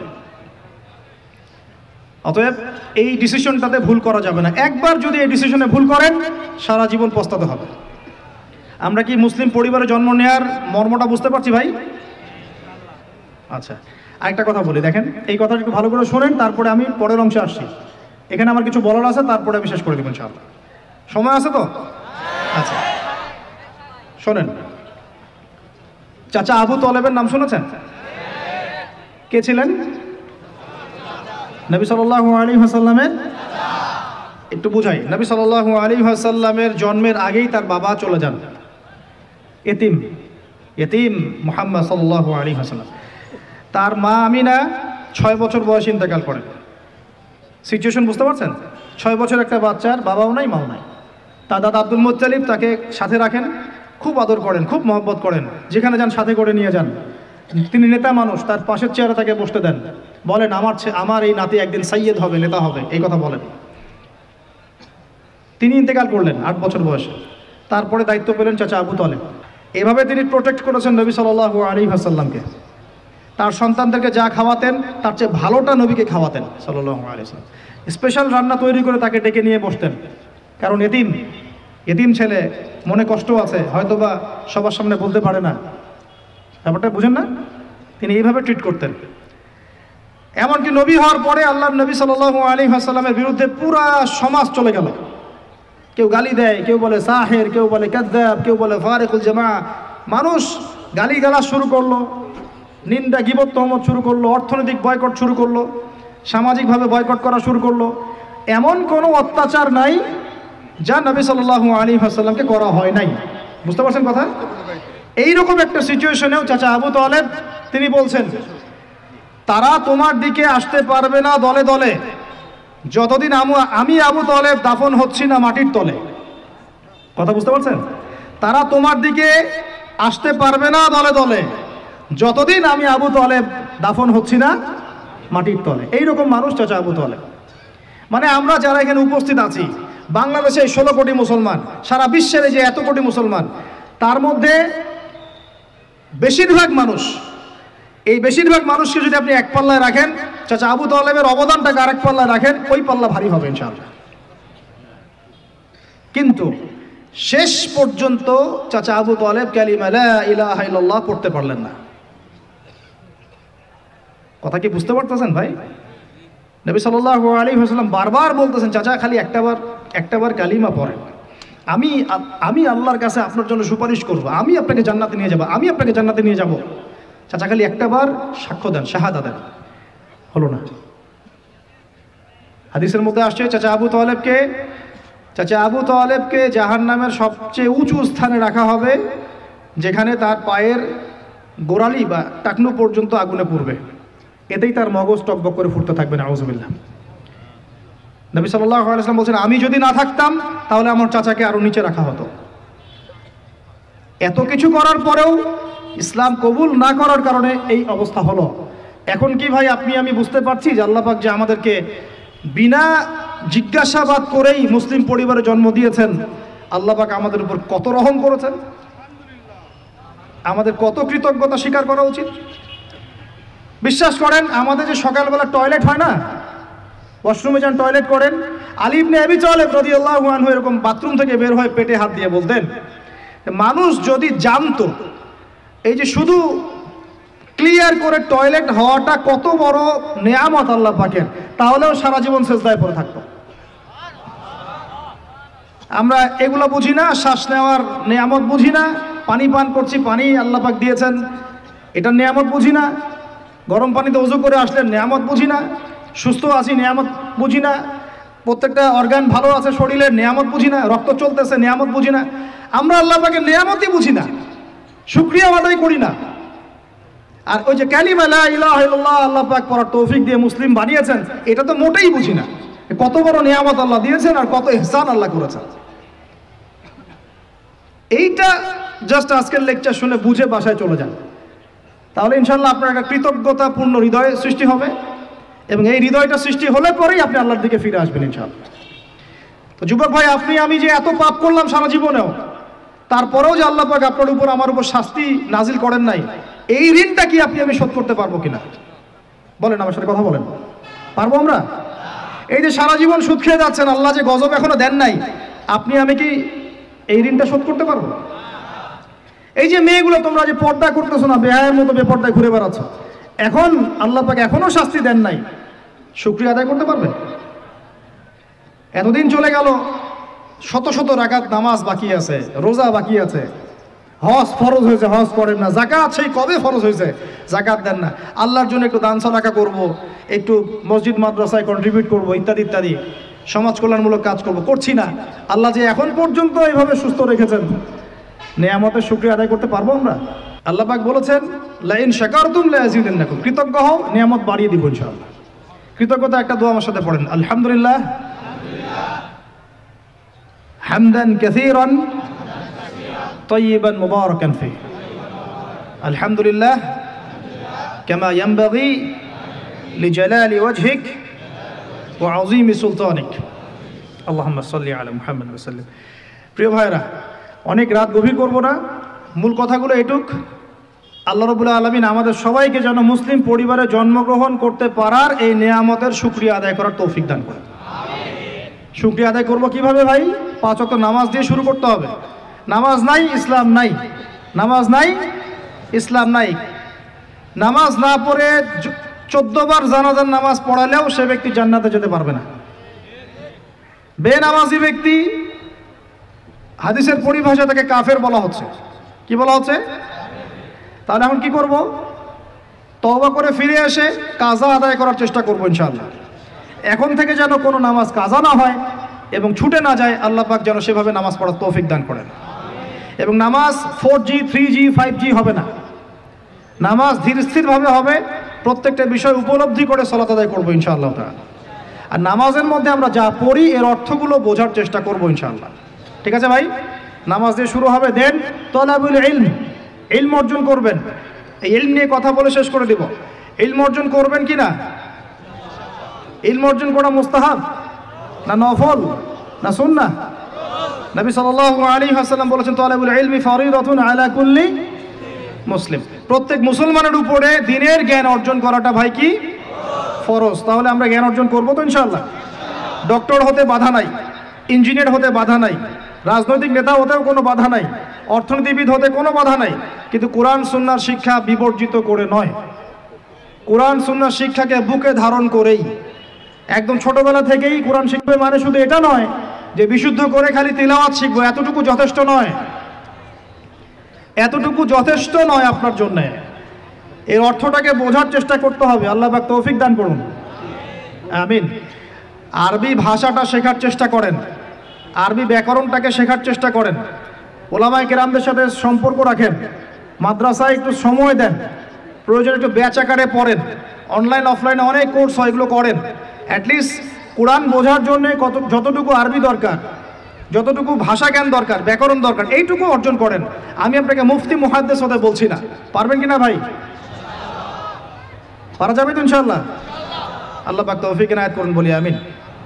অতএব এই ডিসিশনটাতে ভুল করা যাবে না। একবার যদি এই ডিসিশনে ভুল করেন সারা জীবন পস্তাতে হবে। আমরা কি মুসলিম পরিবারে জন্ম নেওয়ার মর্মটা বুঝতে পারছি ভাই? আচ্ছা, আরেকটা কথা বলি, দেখেন এই কথাটা একটু ভালো করে শোনেন, তারপরে আমি পরের অংশে আসছি। এখানে আমার কিছু বলার আছে, তারপরে আমি শেষ করে দেবো ইনশাআল্লাহ। সময় আছে তো? আচ্ছা শোনেন, চাচা আবু তলেবের নাম শুনেছেন? কে ছিলেন? নবী সাল্লাল্লাহু আলাইহি ওয়াসাল্লামের, একটু বুঝাই, নবী সাল্লাল্লাহু আলাইহি ওয়াসাল্লামের জন্মের আগেই তার বাবা চলে যান, এতিম, ইতিম মুহাম্মদ সাল্লাল্লাহু আলাইহি ওয়াসাল্লাম। তার মা আমিনা 6 বছর বয়সে ইন্তেকাল করেন। সিচুয়েশন বুঝতে পারছেন? 6 বছর একটা বাচ্চার বাবাও নাই মাও নাই। তার দাদা আব্দুল মুত্তালিব তাকে সাথে রাখেন, খুব আদর করেন, খুব মহব্বত করেন, যেখানে যান সাথে করে নিয়ে যান। তিনি নেতা মানুষ, তার পাশের চেয়ারে তাকে বসতে দেন, বলেন আমার এই নাতি একদিন সাইয়েদ হবে, নেতা হবে, এই কথা বলেন। তিনি ইন্তেকাল করলেন 8 বছর বয়সে। তারপরে দায়িত্ব পেলেন চাচা আবু তালেব। এভাবে তিনি প্রোটেক্ট করেছেন নবী সাল্লাল্লাহু আলাইহি ওয়াসাল্লামকে। তার সন্তানদেরকে যা খাওয়াতেন তার চেয়ে ভালোটা নবীকে খাওয়াতেন সাল্লাল্লাহু আলাইহি ওয়াসাল্লাম। স্পেশাল রান্না তৈরি করে তাকে ডেকে নিয়ে বসতেন, কারণ এতিম ছেলে, মনে কষ্ট আছে, হয়তোবা সবার সামনে বলতে পারে না, ব্যাপারটা বুঝেন না? তিনি এইভাবে ট্রিট করতেন। এমনকি নবী হওয়ার পরে আল্লাহর নবী সাল্লাল্লাহু আলাইহি ওয়াসাল্লামের বিরুদ্ধে পুরা সমাজ চলে গেল। কেউ গালি দেয়, কেউ বলে সাহের, কেউ বলে কাযযাব, কেউ বলে ফারিকুল জামা। মানুষ গালিগালাজ শুরু করলো, নিন্দা গীবত তহমত শুরু করলো, অর্থনৈতিক বয়কট শুরু করলো, সামাজিকভাবে বয়কট করা শুরু করলো। এমন কোনো অত্যাচার নাই যা নবী সাল্লাল্লাহু আলাইহি ওয়াসাল্লামকে করা হয় নাই। বুঝতে পারছেন কথা? এইরকম একটা সিচুয়েশনেও চাচা আবু তালেব তিনি বলছেন, তারা তোমার দিকে আসতে পারবে না দলে দলে যতদিন আমি আবু তালেব দাফন হচ্ছি না মাটির তলে। কথা বুঝতে পারছেন? তারা তোমার দিকে আসতে পারবে না দলে দলে যতদিন আমি আবু তালেব দাফন হচ্ছি না মাটির তলে। এইরকম মানুষ চাচা আবু তালেব। মানে আমরা যারা এখানে উপস্থিত আছি, বাংলাদেশে 16 কোটি মুসলমান, সারা বিশ্বের যে এত কোটি মুসলমান, তার মধ্যে বেশিরভাগ মানুষকে যদি আপনি এক পাল্লায় রাখেন, চাচা আবু তালেবের অবদানটাকে আরেক পাল্লায় রাখেন, ওই পাল্লা ভারী হবে ইনশাআল্লাহ। কিন্তু শেষ পর্যন্ত চাচা আবু তালেব কালিমা লা ইলাহা ইল্লাল্লাহ পড়তে পারলেন না। কথা কি বুঝতে পারতেছেন ভাই? নবী সাল্লাল্লাহু আলাইহি ওয়াসাল্লাম বারবার বলতেছেন, চাচা খালি একটাবার কালিমা পড়েন, আমি আল্লাহর কাছে আপনার জন্য সুপারিশ করব, আমি আপনাকে জান্নাতে নিয়ে যাব, চাচা খালি একটাবার সাক্ষ্য দেন, শাহাদা দেন। হলো না। হাদিসের মধ্যে আসছে চাচা আবু তালেবকে জাহান্নামের সবচেয়ে উঁচু স্থানে রাখা হবে, যেখানে তার পায়ের গোড়ালি বা টাকনু পর্যন্ত আগুনে পুড়বে, এতেই তার মগজ টকবক করে ফুটতে থাকবে। নাউযুবিল্লাহ। নবী সাল্লাল্লাহু আলাইহি ওয়াসাল্লাম বলছেন, আমি যদি না থাকতাম তাহলে আমার চাচাকে আরো নিচে রাখা হতো। এত কিছু করার পরেও ইসলাম কবুল না করার কারণে এই অবস্থা হলো। এখন কি ভাই আমি বুঝতে পারছি যে আল্লাহ পাক যে আমাদেরকে বিনা জিজ্ঞাসাবাদ করেই মুসলিম পরিবারে জন্ম দিয়েছেন, আল্লাহ পাক আমাদের উপর কত রহম করেছেন, আমাদের কত কৃতজ্ঞতা স্বীকার করা উচিত। বিশ্বাস করেন, আমাদের যে সকালবেলা টয়লেট হয় না, ওয়াশরুমে যান টয়লেট করেন, আলী ইবনে আবি তালেব রাদিয়াল্লাহু আনহু এরকম বাথরুম থেকে বের হয়ে পেটে হাত দিয়ে বলতেন, মানুষ যদি জানতো এই যে শুধু ক্লিয়ার করে টয়লেট হওয়াটা কত বড় নেয়ামত আল্লাহ পাকের, তাহলেও সারা জীবন সেজদায় পড়ে থাকতো। আমরা এগুলো বুঝি না, শ্বাস নেওয়ার নেয়ামত বুঝি না, পানি পান করছি, পানি আল্লাহ পাক দিয়েছেন, এটা নেয়ামত বুঝি না, গরম পানিতে ওযু করে আসলেন নেয়ামত বুঝি না, সুস্থ আছি নেয়ামত বুঝি না, প্রত্যেকটা অর্গান ভালো আছে শরীরের নেয়ামত বুঝি না, রক্ত চলতেছে নেয়ামত বুঝি না। আমরা আল্লাহ পাকের নেয়ামতই বুঝি না, শুকরিয়া আদায় করি না। আর ওই যে কালিমা লা ইলাহা ইল্লাল্লাহ আল্লাহ পাক পড়ার তৌফিক দিয়ে মুসলিম বানিয়েছেন, এটা তো মোটেই বুঝি না। কত বড় নেয়ামত আল্লাহ দিয়েছেন আর কত ইহসান আল্লাহ করেছেন। এইটা জাস্ট আজকের লেকচার শুনে বুঝে বাসায় চলে যান, তাহলে ইনশাআল্লাহ আপনার একটা কৃতজ্ঞতাপূর্ণ হৃদয় সৃষ্টি হবে, এবং এই হৃদয়টা সৃষ্টি হলে পরেই আপনি আল্লাহর দিকে ফিরে আসবেন ইনশাআল্লাহ। তো যুবক ভাই, আমি যে এত পাপ করলাম সারা জীবনেও, তারপরেও যে আল্লাহ পাক আপনার উপর আমার উপর শাস্তি নাজিল করেন নাই, এই ঋণটা কি আমি শোধ করতে পারবো কিনা? বলেন, আমার সাথে কথা বলেন, পারবো আমরা? এই যে সারা জীবন সুদ খেয়ে যাচ্ছেন, আল্লাহ যে গজব এখনো দেন নাই, আমি কি এই ঋণটা শোধ করতে পারবো? এই যে মেয়েগুলো তোমরা যে পর্দা করতেছো না, বেহায়ের মতো বেপর্দায় ঘুরে বেড়াচ্ছ, এখন আল্লাহ পাক এখনো শাস্তি দেন নাই, শুকরিয়া আদায় করতে পারবেন? এতদিন চলে গেল, শত শত রাকাত নামাজ বাকি আছে, রোজা বাকি আছে, হজ ফরজ হয়েছে, হজ করেন না, যাকাত সেই কবে ফরজ হয়েছে, যাকাত দেন না, আল্লাহর জন্য একটু দান সাদাকা করব, একটু মসজিদ মাদ্রাসায় কন্ট্রিবিউট করব, ইত্যাদি ইত্যাদি সমাজ কল্যাণমূলক কাজ করব, করছি না। আল্লাহ যে এখন পর্যন্ত এইভাবে সুস্থ রেখেছেন, নেয়ামতের শুকরিয়া আদায় করতে পারবো আমরা? আল্লাহ পাক বলেছেন লাইন শাকারতুম লাযিদান্নাকুম, কৃতজ্ঞ হও নিয়ামত বাড়িয়ে দিব ইনশাআল্লাহ। কৃতজ্ঞতা একটা দোয়া আমার সাথে পড়েন, আলহামদুলিল্লাহ হামদান কাসীরান তাইয়িবান মুবারাকান ফীহি, আলহামদুলিল্লাহ কামা ইয়ানবাগি লিজালালি ওয়াজহিক ওয়া আযীমি সুলতানিক, আল্লাহুম্মা সাল্লি আলা মুহাম্মাদ ওয়া সাল্লিম। প্রিয় ভাইরা, অনেক রাত গভীর করব না, মূল কথাগুলো এটুক। আল্লাহ রাব্বুল আলামিন আমাদের সবাইকে যেন মুসলিম পরিবারে জন্মগ্রহণ করতে পারার এই নেয়ামতের শুকরিয়া আদায় করার তৌফিক দান করেন। শুকরিয়া আদায় করব কিভাবে ভাই? 5 ওয়াক্ত নামাজ দিয়ে শুরু করতে হবে। নামাজ নাই ইসলাম নাই, নামাজ নাই ইসলাম নাই। নামাজ না পড়ে 14 বার জানাজার নামাজ পড়ালেও সে ব্যক্তি জান্নাতে যেতে পারবে না। বেনামাজি ব্যক্তি, হাদিসের পরিভাষা তাকে কাফের বলা হচ্ছে। কি বলা হচ্ছে? তাহলে এখন কি করব? তওবা করে ফিরে এসে কাজা আদায় করার চেষ্টা করব ইনশাআল্লাহ। এখন থেকে যেন কোনো নামাজ কাজা না হয় এবং ছুটে না যায়, আল্লাহ পাক যেন সেভাবে নামাজ পড়ার তৌফিক দান করেন। এবং নামাজ 4G 3G 5G হবে না, নামাজ ধীর স্থিরভাবে হবে। প্রত্যেকটা বিষয় উপলব্ধি করে সালাত আদায় করবো ইনশাআল্লাহ তাআলা। আর নামাজের মধ্যে আমরা যা পড়ি এর অর্থগুলো বোঝার চেষ্টা করবো ইনশাআল্লাহ। ঠিক আছে ভাই? নামাজ দিয়ে শুরু হবে, দেন তলাবুল ইলম, ইলম অর্জন করবেন। এই ইলম নিয়ে কথা বলে শেষ করে দিব। ইলম অর্জন করবেন কি না? ইলম অর্জন করা মুস্তাহাব না নফল না সুন্নাহ? নবী সাল্লাল্লাহু আলাইহি ওয়াসাল্লাম বলেছেন তলাবুল ইলমি ফরিদাতুন আলা কুল্লি মুসলিম, প্রত্যেক মুসলমানের উপরে দ্বীনের জ্ঞান অর্জন করাটা ভাই কি? ফরজ। তাহলে আমরা জ্ঞান অর্জন করবো তো ইনশাআল্লাহ। ডক্টর হতে বাধা নাই, ইঞ্জিনিয়ার হতে বাধা নাই, রাজনৈতিক নেতা হতেও কোনো বাধা নাই, অর্থনীতিবিদ হতে কোনো বাধা নাই, কিন্তু কোরআন সুন্নাহর শিক্ষা বিবর্জিত করে নয়। কোরআন সুন্নাহর শিক্ষাকে বুকে ধারণ করেই একদম ছোটবেলা থেকেই কোরআন শিখবে, মানে শুধু এটা নয় যে বিশুদ্ধ করে খালি তিলাওয়াত শিখবো, এতটুকু যথেষ্ট নয়। এতটুকু যথেষ্ট নয় আপনার জন্য। এর অর্থটাকে বোঝার চেষ্টা করতে হবে। আল্লাহ পাক তৌফিক দান করুন, আমিন। আরবি ভাষাটা শেখার চেষ্টা করেন, আরবি ব্যাকরণটাকে শেখার চেষ্টা করেন। ওলামায়ে কেরামদের সাথে সম্পর্ক রাখেন, মাদ্রাসায় একটু সময় দেন, প্রয়োজনে একটু ব্যাচ আকারে পড়েন, অনলাইন অফলাইনে অনেক কোর্স হয়, এগুলো করেন। অ্যাটলিস্ট কোরআন বোঝার জন্য যতটুকু আরবি দরকার, যতটুকু ভাষা জ্ঞান দরকার, ব্যাকরণ দরকার, এইটুকু অর্জন করেন। আমি আপনাকে মুফতি মুহাদ্দিস হতে বলছি না। পারবেন কিনা ভাই? পারা যাবে তো ইনশাআল্লাহ। আল্লাহ পাক তৌফিক এনায়েত করুন, বলি আমিন।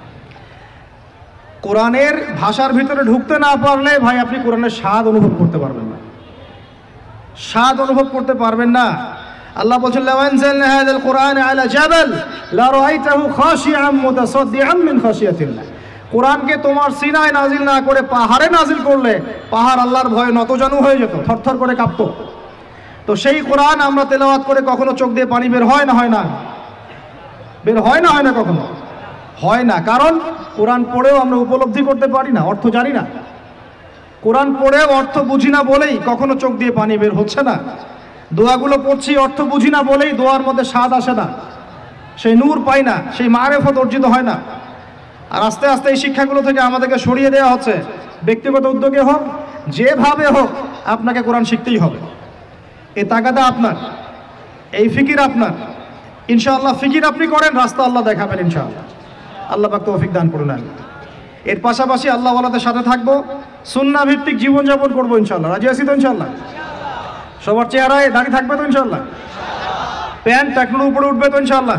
কোরআনের ভাষার ভিতরে ঢুকতে না পারলে ভাই আপনি কোরআনের স্বাদ অনুভব করতে পারবেন না, স্বাদ অনুভব করতে পারবেন না। আল্লাহ বলছেন লাউ আনজালনা হাযাল কুরআন আলা জাবাল লা রাআইতাহু খাশিআম মুতাসাদ্দিআম মিন খাশিয়াতিল্লাহ। কোরআনকে তোমার সিনায় নাজিল না করে পাহাড়ে নাজিল করলে পাহাড় আল্লাহর ভয়ে নতজানু হয়ে যেত, থরথর করে কাঁপতো। তো সেই কোরআন আমরা তেলাওয়াত করে কখনো চোখ দিয়ে পানি বের হয় না? হয় না? বের হয় না? হয় না? কখনো হয় না। কারণ কোরআন পড়েও আমরা উপলব্ধি করতে পারি না, অর্থ জানি না। কোরআন পড়েও অর্থ বুঝি না বলেই কখনো চোখ দিয়ে পানি বের হচ্ছে না। দোয়াগুলো পড়ছি অর্থ বুঝি না বলেই দোয়ার মধ্যে স্বাদ আসে না, সেই নূর পাই না, সেই মারেফত অর্জিত হয় না। আর আস্তে আস্তে এই শিক্ষাগুলো থেকে আমাদেরকে সরিয়ে দেওয়া হচ্ছে। ব্যক্তিগত উদ্যোগে হোক, যেভাবে হোক, আপনাকে কোরআন শিখতেই হবে। এই তাগাদা আপনার, এই ফিকির আপনার। ইনশাআল্লাহ ফিকির আপনি করেন, রাস্তা আল্লাহ দেখাবেন ইনশাআল্লাহ। আল্লাহ পাক তৌফিক দান করুন। এর পাশাপাশি আল্লাহ ওয়ালাদের সাথে থাকবো, সুন্নাহ ভিত্তিক জীবনযাপন করবো ইনশাআল্লাহ। রাজি আছি তো ইনশাআল্লাহ? সবার চেহারায় দাড়ি থাকবে তো ইনশাআল্লাহ? প্যান্ট টাকনুর উপরে উঠবে তো ইনশাআল্লাহ?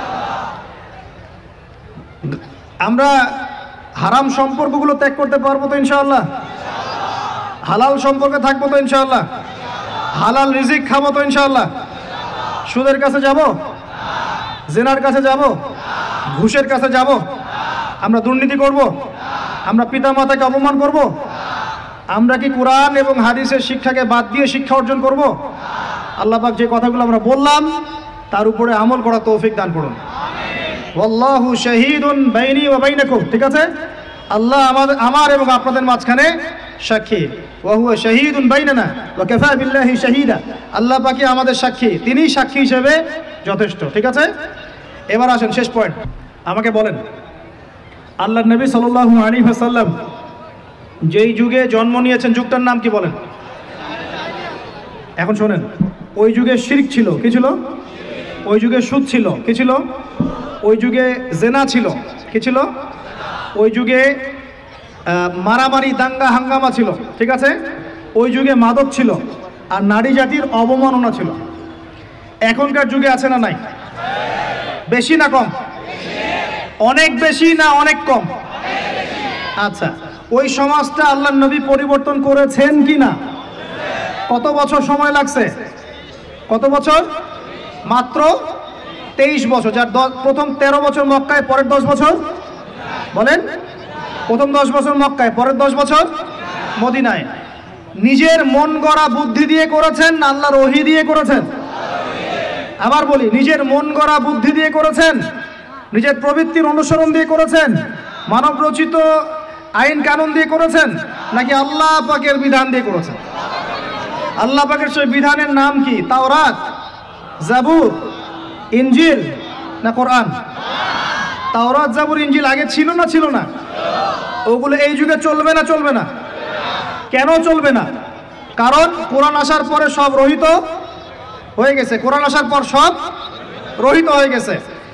আমরা হারাম সম্পর্কগুলো ত্যাগ করতে পারবো তো ইনশাআল্লাহ? হালাল সম্পর্কে থাকবো তো ইনশাআল্লাহ? হালাল রিজিক খাবো তো ইনশাআল্লাহ? সুদের কাছে যাব? জেনার কাছে যাব? ঘুষের কাছে যাব? আমরা দুর্নীতি করব? আমরা পিতা মাতাকে অপমান করব? আমরা কি কোরআন এবং হাদিসের শিক্ষাকে বাদ দিয়ে শিক্ষা অর্জন করব? আল্লাহ পাক যে কথাগুলো আমরা বললাম তার উপরে আমল করা তৌফিক দান করুন। ওয়াল্লাহু শাহীদুন বাইনি ওয়া বাইনাকুম। ঠিক আছে? আল্লাহ আমার এবং আপনাদের মাঝখানে সাক্ষী। ওয়া হুয়া শাহীদুন বাইনানা ওয়া কাফা বিল্লাহি শাহীদা। আল্লাহ পাকই আমাদের সাক্ষী, তিনিই সাক্ষী হিসেবে যথেষ্ট। ঠিক আছে? এবার আসেন শেষ পয়েন্ট। আমাকে বলেন, আল্লাহর নবী সাল্লাল্লাহু আলাইহি ওয়াসাল্লাম যেই যুগে জন্ম নিয়েছেন, যুগটার নাম কি বলেন? এখন শোনেন, ওই যুগে শিরক ছিল, কি ছিল? ওই যুগে সুদ ছিল, কি ছিল? ওই যুগে জেনা ছিল, কি ছিল? ওই যুগে মারামারি দাঙ্গা হাঙ্গামা ছিল, ঠিক আছে? ওই যুগে মাদক ছিল, আর নারী জাতির অবমাননা ছিল। এখনকার যুগে আছে না নাই? বেশি না কম? অনেক বেশি না অনেক কম? আচ্ছা, ওই সমাজটা আল্লাহর নবী পরিবর্তন করেছেন কি না? কত বছর সময় লাগছে? কত বছর? মাত্র 23 বছর। যার প্রথম 13 বছর মক্কায়, পরের 10 বছর বলেন, প্রথম 10 বছর মক্কায়, পরের 10 বছর মদিনায়। নিজের মন গড়া বুদ্ধি দিয়ে করেছেন না আল্লাহর ওহী দিয়ে করেছেন? আবার বলি, নিজের মন গড়া বুদ্ধি দিয়ে করেছেন, নিজের প্রবৃত্তির অনুসরণ দিয়ে করেছেন, মানব রচিত আইন কানুন দিয়ে করেছেন, নাকি আল্লাহ পাকের বিধান দিয়ে করেছেন? আল্লাহ পাকের সেই বিধানের নাম কি? তাওরাত, জাবুর, ইনজিল না কোরআন? তাওরাত, জাবুর, ইনজিল আগে ছিল না ছিল না? ওগুলো এই যুগে চলবে না চলবে না? কেন চলবে না? কারণ কোরআন আসার পরে সব রহিত হয়ে গেছে। কোরআন আসার পর সব রহিত হয়ে গেছে।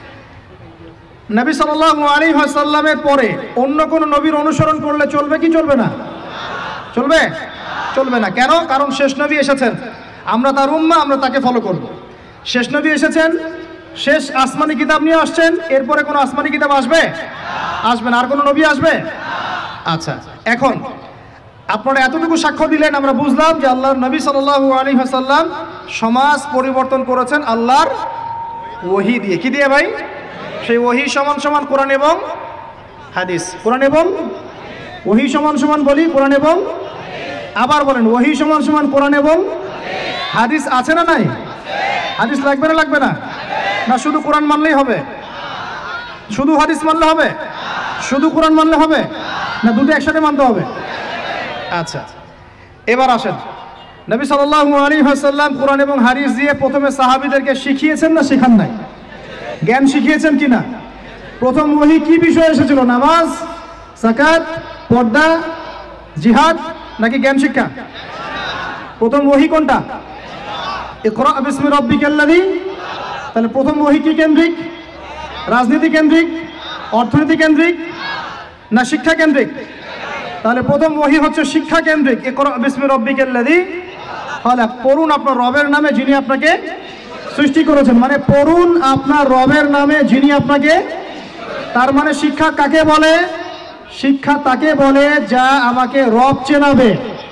নবী সাল্লাল্লাহু আলাইহি ওয়াসাল্লামের পরে অন্য কোন নবীর অনুসরণ করলে চলবে কি চলবে না? চলবে? চলবে না। কেন? কারণ শেষ নবী এসেছেন, আমরা তার উম্মাহ, আমরা তাকে ফলো করব। শেষ নবী এসেছেন, শেষ আসমানি কিতাব নিয়ে আসছেন, এরপরে কোনো আসমানি কিতাব আসবে? আসবে না। আর কোনো নবী আসবে? আচ্ছা, এখন আপনারা এতটুকু সাক্ষ্য দিলেন, আমরা বুঝলাম যে আল্লাহর নবী সাল্লাল্লাহু আলাইহি ওয়াসাল্লাম সমাজ পরিবর্তন করেছেন আল্লাহর ওহী দিয়ে। কি দিয়ে ভাই? সেই ওহী সমান সমান কোরআন এবং হাদিস। কোরআন এবং ওহী সমান সমান বলি কোরআন এবং, আবার বলেন ওহী সমান সমান কোরআন এবং হাদিস। আছে না নাই? হাদিস লাগবে না লাগবে না? না শুধু কোরআন মানলেই হবে? শুধু হাদিস মানলে হবে? শুধু কোরআন মানলে হবে? না দুটো একসাথে মানতে হবে? আচ্ছা, এবার আসেন, নবী সাল্লাল্লাহু আলাইহি ওয়াসাল্লাম কোরআন এবং হাদিস দিয়ে প্রথমে সাহাবীদেরকে শিখিয়েছেন না শেখান নাই? জ্ঞান শিখিয়েছেন কি না? প্রথম ওহী কি বিষয় এসেছিল? নামাজ, যাকাত, পর্দা, জিহাদ, নাকি জ্ঞান শিক্ষা? প্রথম ওহী কোনটা? ইকরা বিসমি রাব্বিকাল্লাযী। তাহলে প্রথম ওহী কি কেন্দ্রিক? রাজনীতি কেন্দ্রিক, অর্থনীতি কেন্দ্রিক, না শিক্ষা কেন্দ্রিক? তাহলে প্রথম ওহী হচ্ছে শিক্ষা কেন্দ্রিক। ইকরা বিসমি রাব্বিকাল্লাযী খালাক। পড়ুন আপনার রবের নামে যিনি আপনাকে সৃষ্টি করেছেন। মানে পড়ুন আপনার রবের নামে যিনি আপনাকে। তার মানে শিক্ষা কাকে বলে? শিক্ষা তাকে বলে যা আমাকে রব চেনাবে।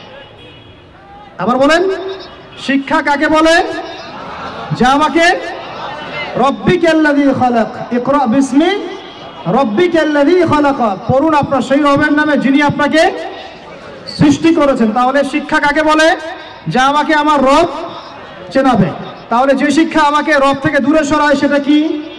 আবার বলেন, শিক্ষা কাকে বলে? যা আমাকে রব্বিকাল্লাযী খালাক। ইকরা বিসমি রব্বিকাল্লাযী খালাক। পড়ুন আপনার সেই রবের নামে যিনি আপনাকে সৃষ্টি করেছেন। তাহলে শিক্ষা কাকে বলে? যা আমাকে আমার রব চেনাবে। তাহলে যে শিক্ষা আমাকে রব থেকে দূরে সরায় সেটা কি?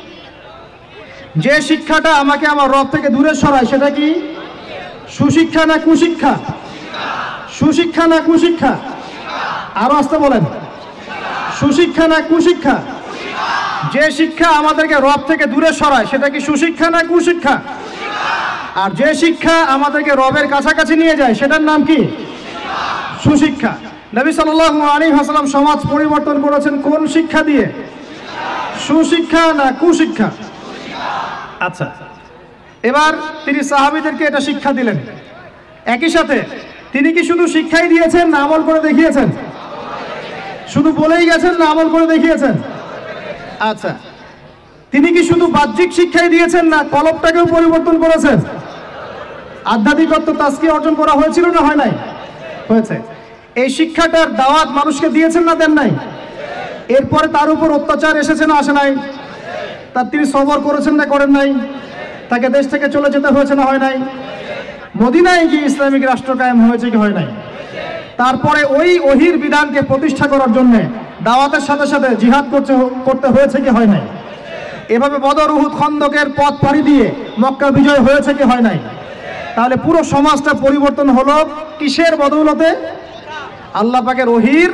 যে শিক্ষাটা আমাকে আমার রব থেকে দূরে সরায় সেটা কি? সুশিক্ষা না কুশিক্ষা? সুশিক্ষা না কুশিক্ষা? আরো আসতে বলেন, সুশিক্ষা না কুশিক্ষা? যে শিক্ষা আমাদেরকে রব থেকে দূরে সরায় সেটা কি সুশিক্ষা না কুশিক্ষা? আর যে শিক্ষা আমাদেরকে রবের কাছাকাছি নিয়ে যায় সেটার নাম কি? সুশিক্ষা। নবী সাল্লাল্লাহু আলাইহি ওয়াসাল্লাম সমাজ পরিবর্তন করেছেন কোন শিক্ষা দিয়ে? সুশিক্ষা না কুশিক্ষা? আচ্ছা, এবার তিনি সাহাবীদেরকে এটা শিক্ষা দিলেন। একই সাথে তিনি কি শুধু শিক্ষাই দিয়েছেন না আমল করে দেখিয়েছেন? শুধু বলেই গেছেন না আমল করে দেখিয়েছেন? আচ্ছা, তিনি কি শুধু বাহ্যিক শিক্ষাই দিয়েছেন না কলবটাকেও পরিবর্তন করেছেন? আধ্যাত্মিকত্ব তাজকিয়া অর্জন করা হয়েছিল না হয় নাই? হয়েছে। এই শিক্ষাটার দাওয়াত মানুষকে দিয়েছেন না দেন নাই? এরপরে তার উপর অত্যাচার এসেছে না আসে নাই? তার তিনি সবর করেছেন না করেন নাই? তাকে দেশ থেকে চলে যেতে হয়েছে না হয় নাই? মদিনায় গিয়ে ইসলামিক রাষ্ট্র কায়েম হয়েছে কি হয় নাই? তারপরে ওই ওহীর বিধানকে প্রতিষ্ঠা করার জন্য দাওয়াতের সাথে সাথে জিহাদ করতে হয়েছে কি হয় নাই? এভাবে বদর, উহুদ, খন্দকের পথ পাড়ি দিয়ে মক্কা বিজয় হয়েছে কি হয় নাই? তাহলে পুরো সমাজটা পরিবর্তন হলো কিসের বদৌলতে? আল্লাহ পাকের ওহীর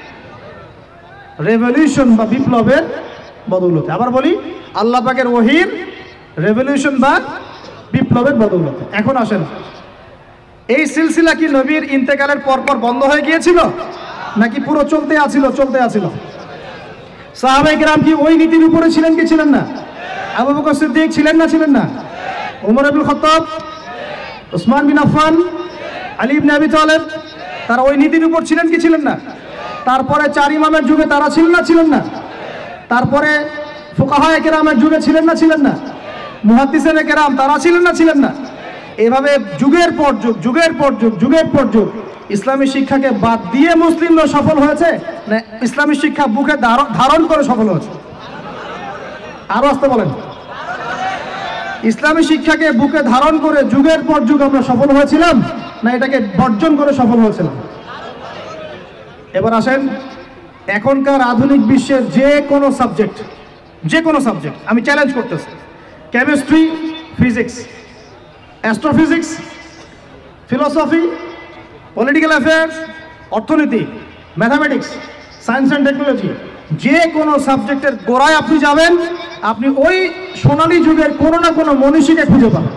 রেভলিউশন বা বিপ্লবের বদৌলতে। আবার বলি, আল্লাহ পাকের ওহীর রেভলিউশন বা বিপ্লবের বদৌলতে। এখন আসেন, এই সিলসিলা কি নবীর ইন্তেকালের পরপর বন্ধ হয়ে গিয়েছিল? নাকি পুরো চলতে আছিল? সাহাবায়ে কেরাম কি ওই নীতির উপরে ছিলেন কি ছিলেন না? আবু বকর সিদ্দিক ছিলেন না? ওমর ইবনুল খাত্তাব, উসমান বিন আফফান, আলী ইবনে আবি তালেব, তারা ওই নীতির উপর ছিলেন কি ছিলেন না? তারপরে 4 ইমামের যুগে তারা ছিলেন না? তারপরে ফুকাহায়ে কেরামের যুগে ছিলেন না? মুহাদ্দিসিনে কেরাম তারা ছিলেন না? এভাবে যুগের পর যুগ ইসলামী শিক্ষাকে বাদ দিয়ে মুসলিমরা সফল হয়েছে না ইসলামী শিক্ষা বুকে ধারণ করে সফল হয়েছে? আরো আসতে বলেন। ইসলামী শিক্ষাকে বুকে ধারণ করে যুগের পর যুগ আমরা সফল হয়েছিলাম না এটাকে বর্জন করে সফল হয়েছিলাম? এবার আসেন, এখনকার আধুনিক বিশ্বের যে কোনো সাবজেক্ট আমি চ্যালেঞ্জ করতেছি, chemistry, physics, astrophysics, philosophy, political affairs, অর্থনীতি, ম্যাথামেটিক্স, সায়েন্স অ্যান্ড টেকনোলজি, যে কোনো সাবজেক্টের গোড়ায় আপনি যাবেন, আপনি ওই সোনালী যুগের কোনো না কোনো মনীষীকে খুঁজে পাবেন।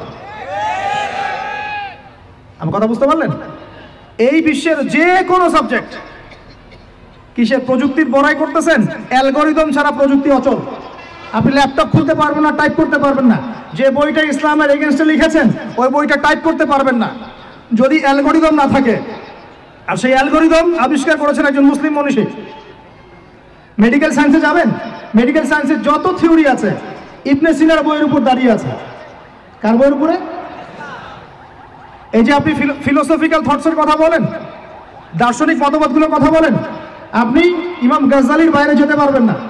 আমার কথা বুঝতে পারলেন? এই বিশ্বের যে কোনো সাবজেক্ট কিসের প্রযুক্তির বড়াই করতেছেন? অ্যালগরিদম ছাড়া প্রযুক্তি অচল। আপনি ল্যাপটপ খুলতে পারবেন না, টাইপ করতে পারবেন না। যে বইটা ইসলামের এগেনস্টে লিখেছেন ওই বইটা টাইপ করতে পারবেন না যদি অ্যালগরিদম না থাকে। আর সেই অ্যালগরিদম আবিষ্কার করেছেন একজন মুসলিম মনীষী। মেডিকেল সায়েন্সে যাবেন, মেডিকেল সায়েন্সের যত থিওরি আছে ইবনে সিনার বইয়ের উপর দাঁড়িয়ে আছে। কার বইয়ের উপরে? এই যে আপনি ফিলোসফিক্যাল থটসের কথা বলেন, দার্শনিক মতবাদগুলোর কথা বলেন, আপনি ইমাম গাজ্জালির বাইরে যেতে পারবেন না।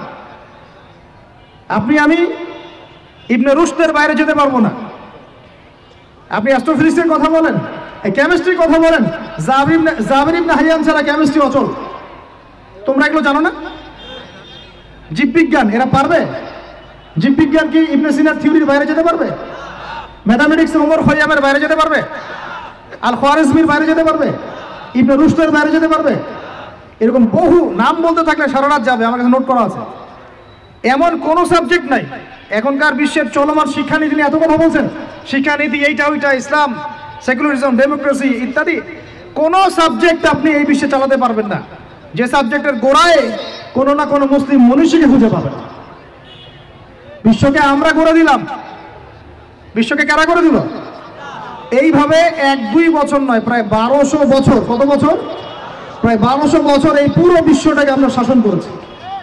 আমি ইবনে রুশদের বাইরে যেতে পারবো না। আপনি অ্যাস্ট্রোফিজিক্সের কথা বলেন, কেমিস্ট্রির কথা বলেন, জাবির ইবনে হাইয়ান ছাড়া কেমিস্ট্রি অচল। তোমরা এগুলো জানো না? জীববিজ্ঞান এরা পারবে? জীববিজ্ঞান কি ইবনে সিনার থিওরির বাইরে যেতে পারবে? ম্যাথামেটিক্স ওমর খৈয়ামের বাইরে যেতে পারবে? আল খোয়ারিজমির বাইরে যেতে পারবে? ইবনে রুশদের বাইরে যেতে পারবে? এরকম বহু নাম বলতে থাকলে সারা রাত যাবে, আমার কাছে নোট করা আছে। এমন কোনো সাবজেক্ট নাই। এখনকার বিশ্বের চলমান শিক্ষানীতি নিয়ে এত কথা বলছেন, শিক্ষানীতি এইটা ওইটা, ইসলাম, সেকুলারিজম, ডেমোক্রেসি ইত্যাদি, কোনো সাবজেক্ট আপনি এই বিশ্বে চালাতে পারবেন না যে সাবজেক্টের গোড়ায় কোনো না কোনো মুসলিম মনীষীকে খুঁজে পাবেন। বিশ্বকে আমরা করে দিলাম, বিশ্বকে কারা করে দিল? এইভাবে 1-2 বছর নয়, প্রায় 1200 বছর। কত বছর? প্রায় 1200 বছর এই পুরো বিশ্বটাকে আমরা শাসন করেছি।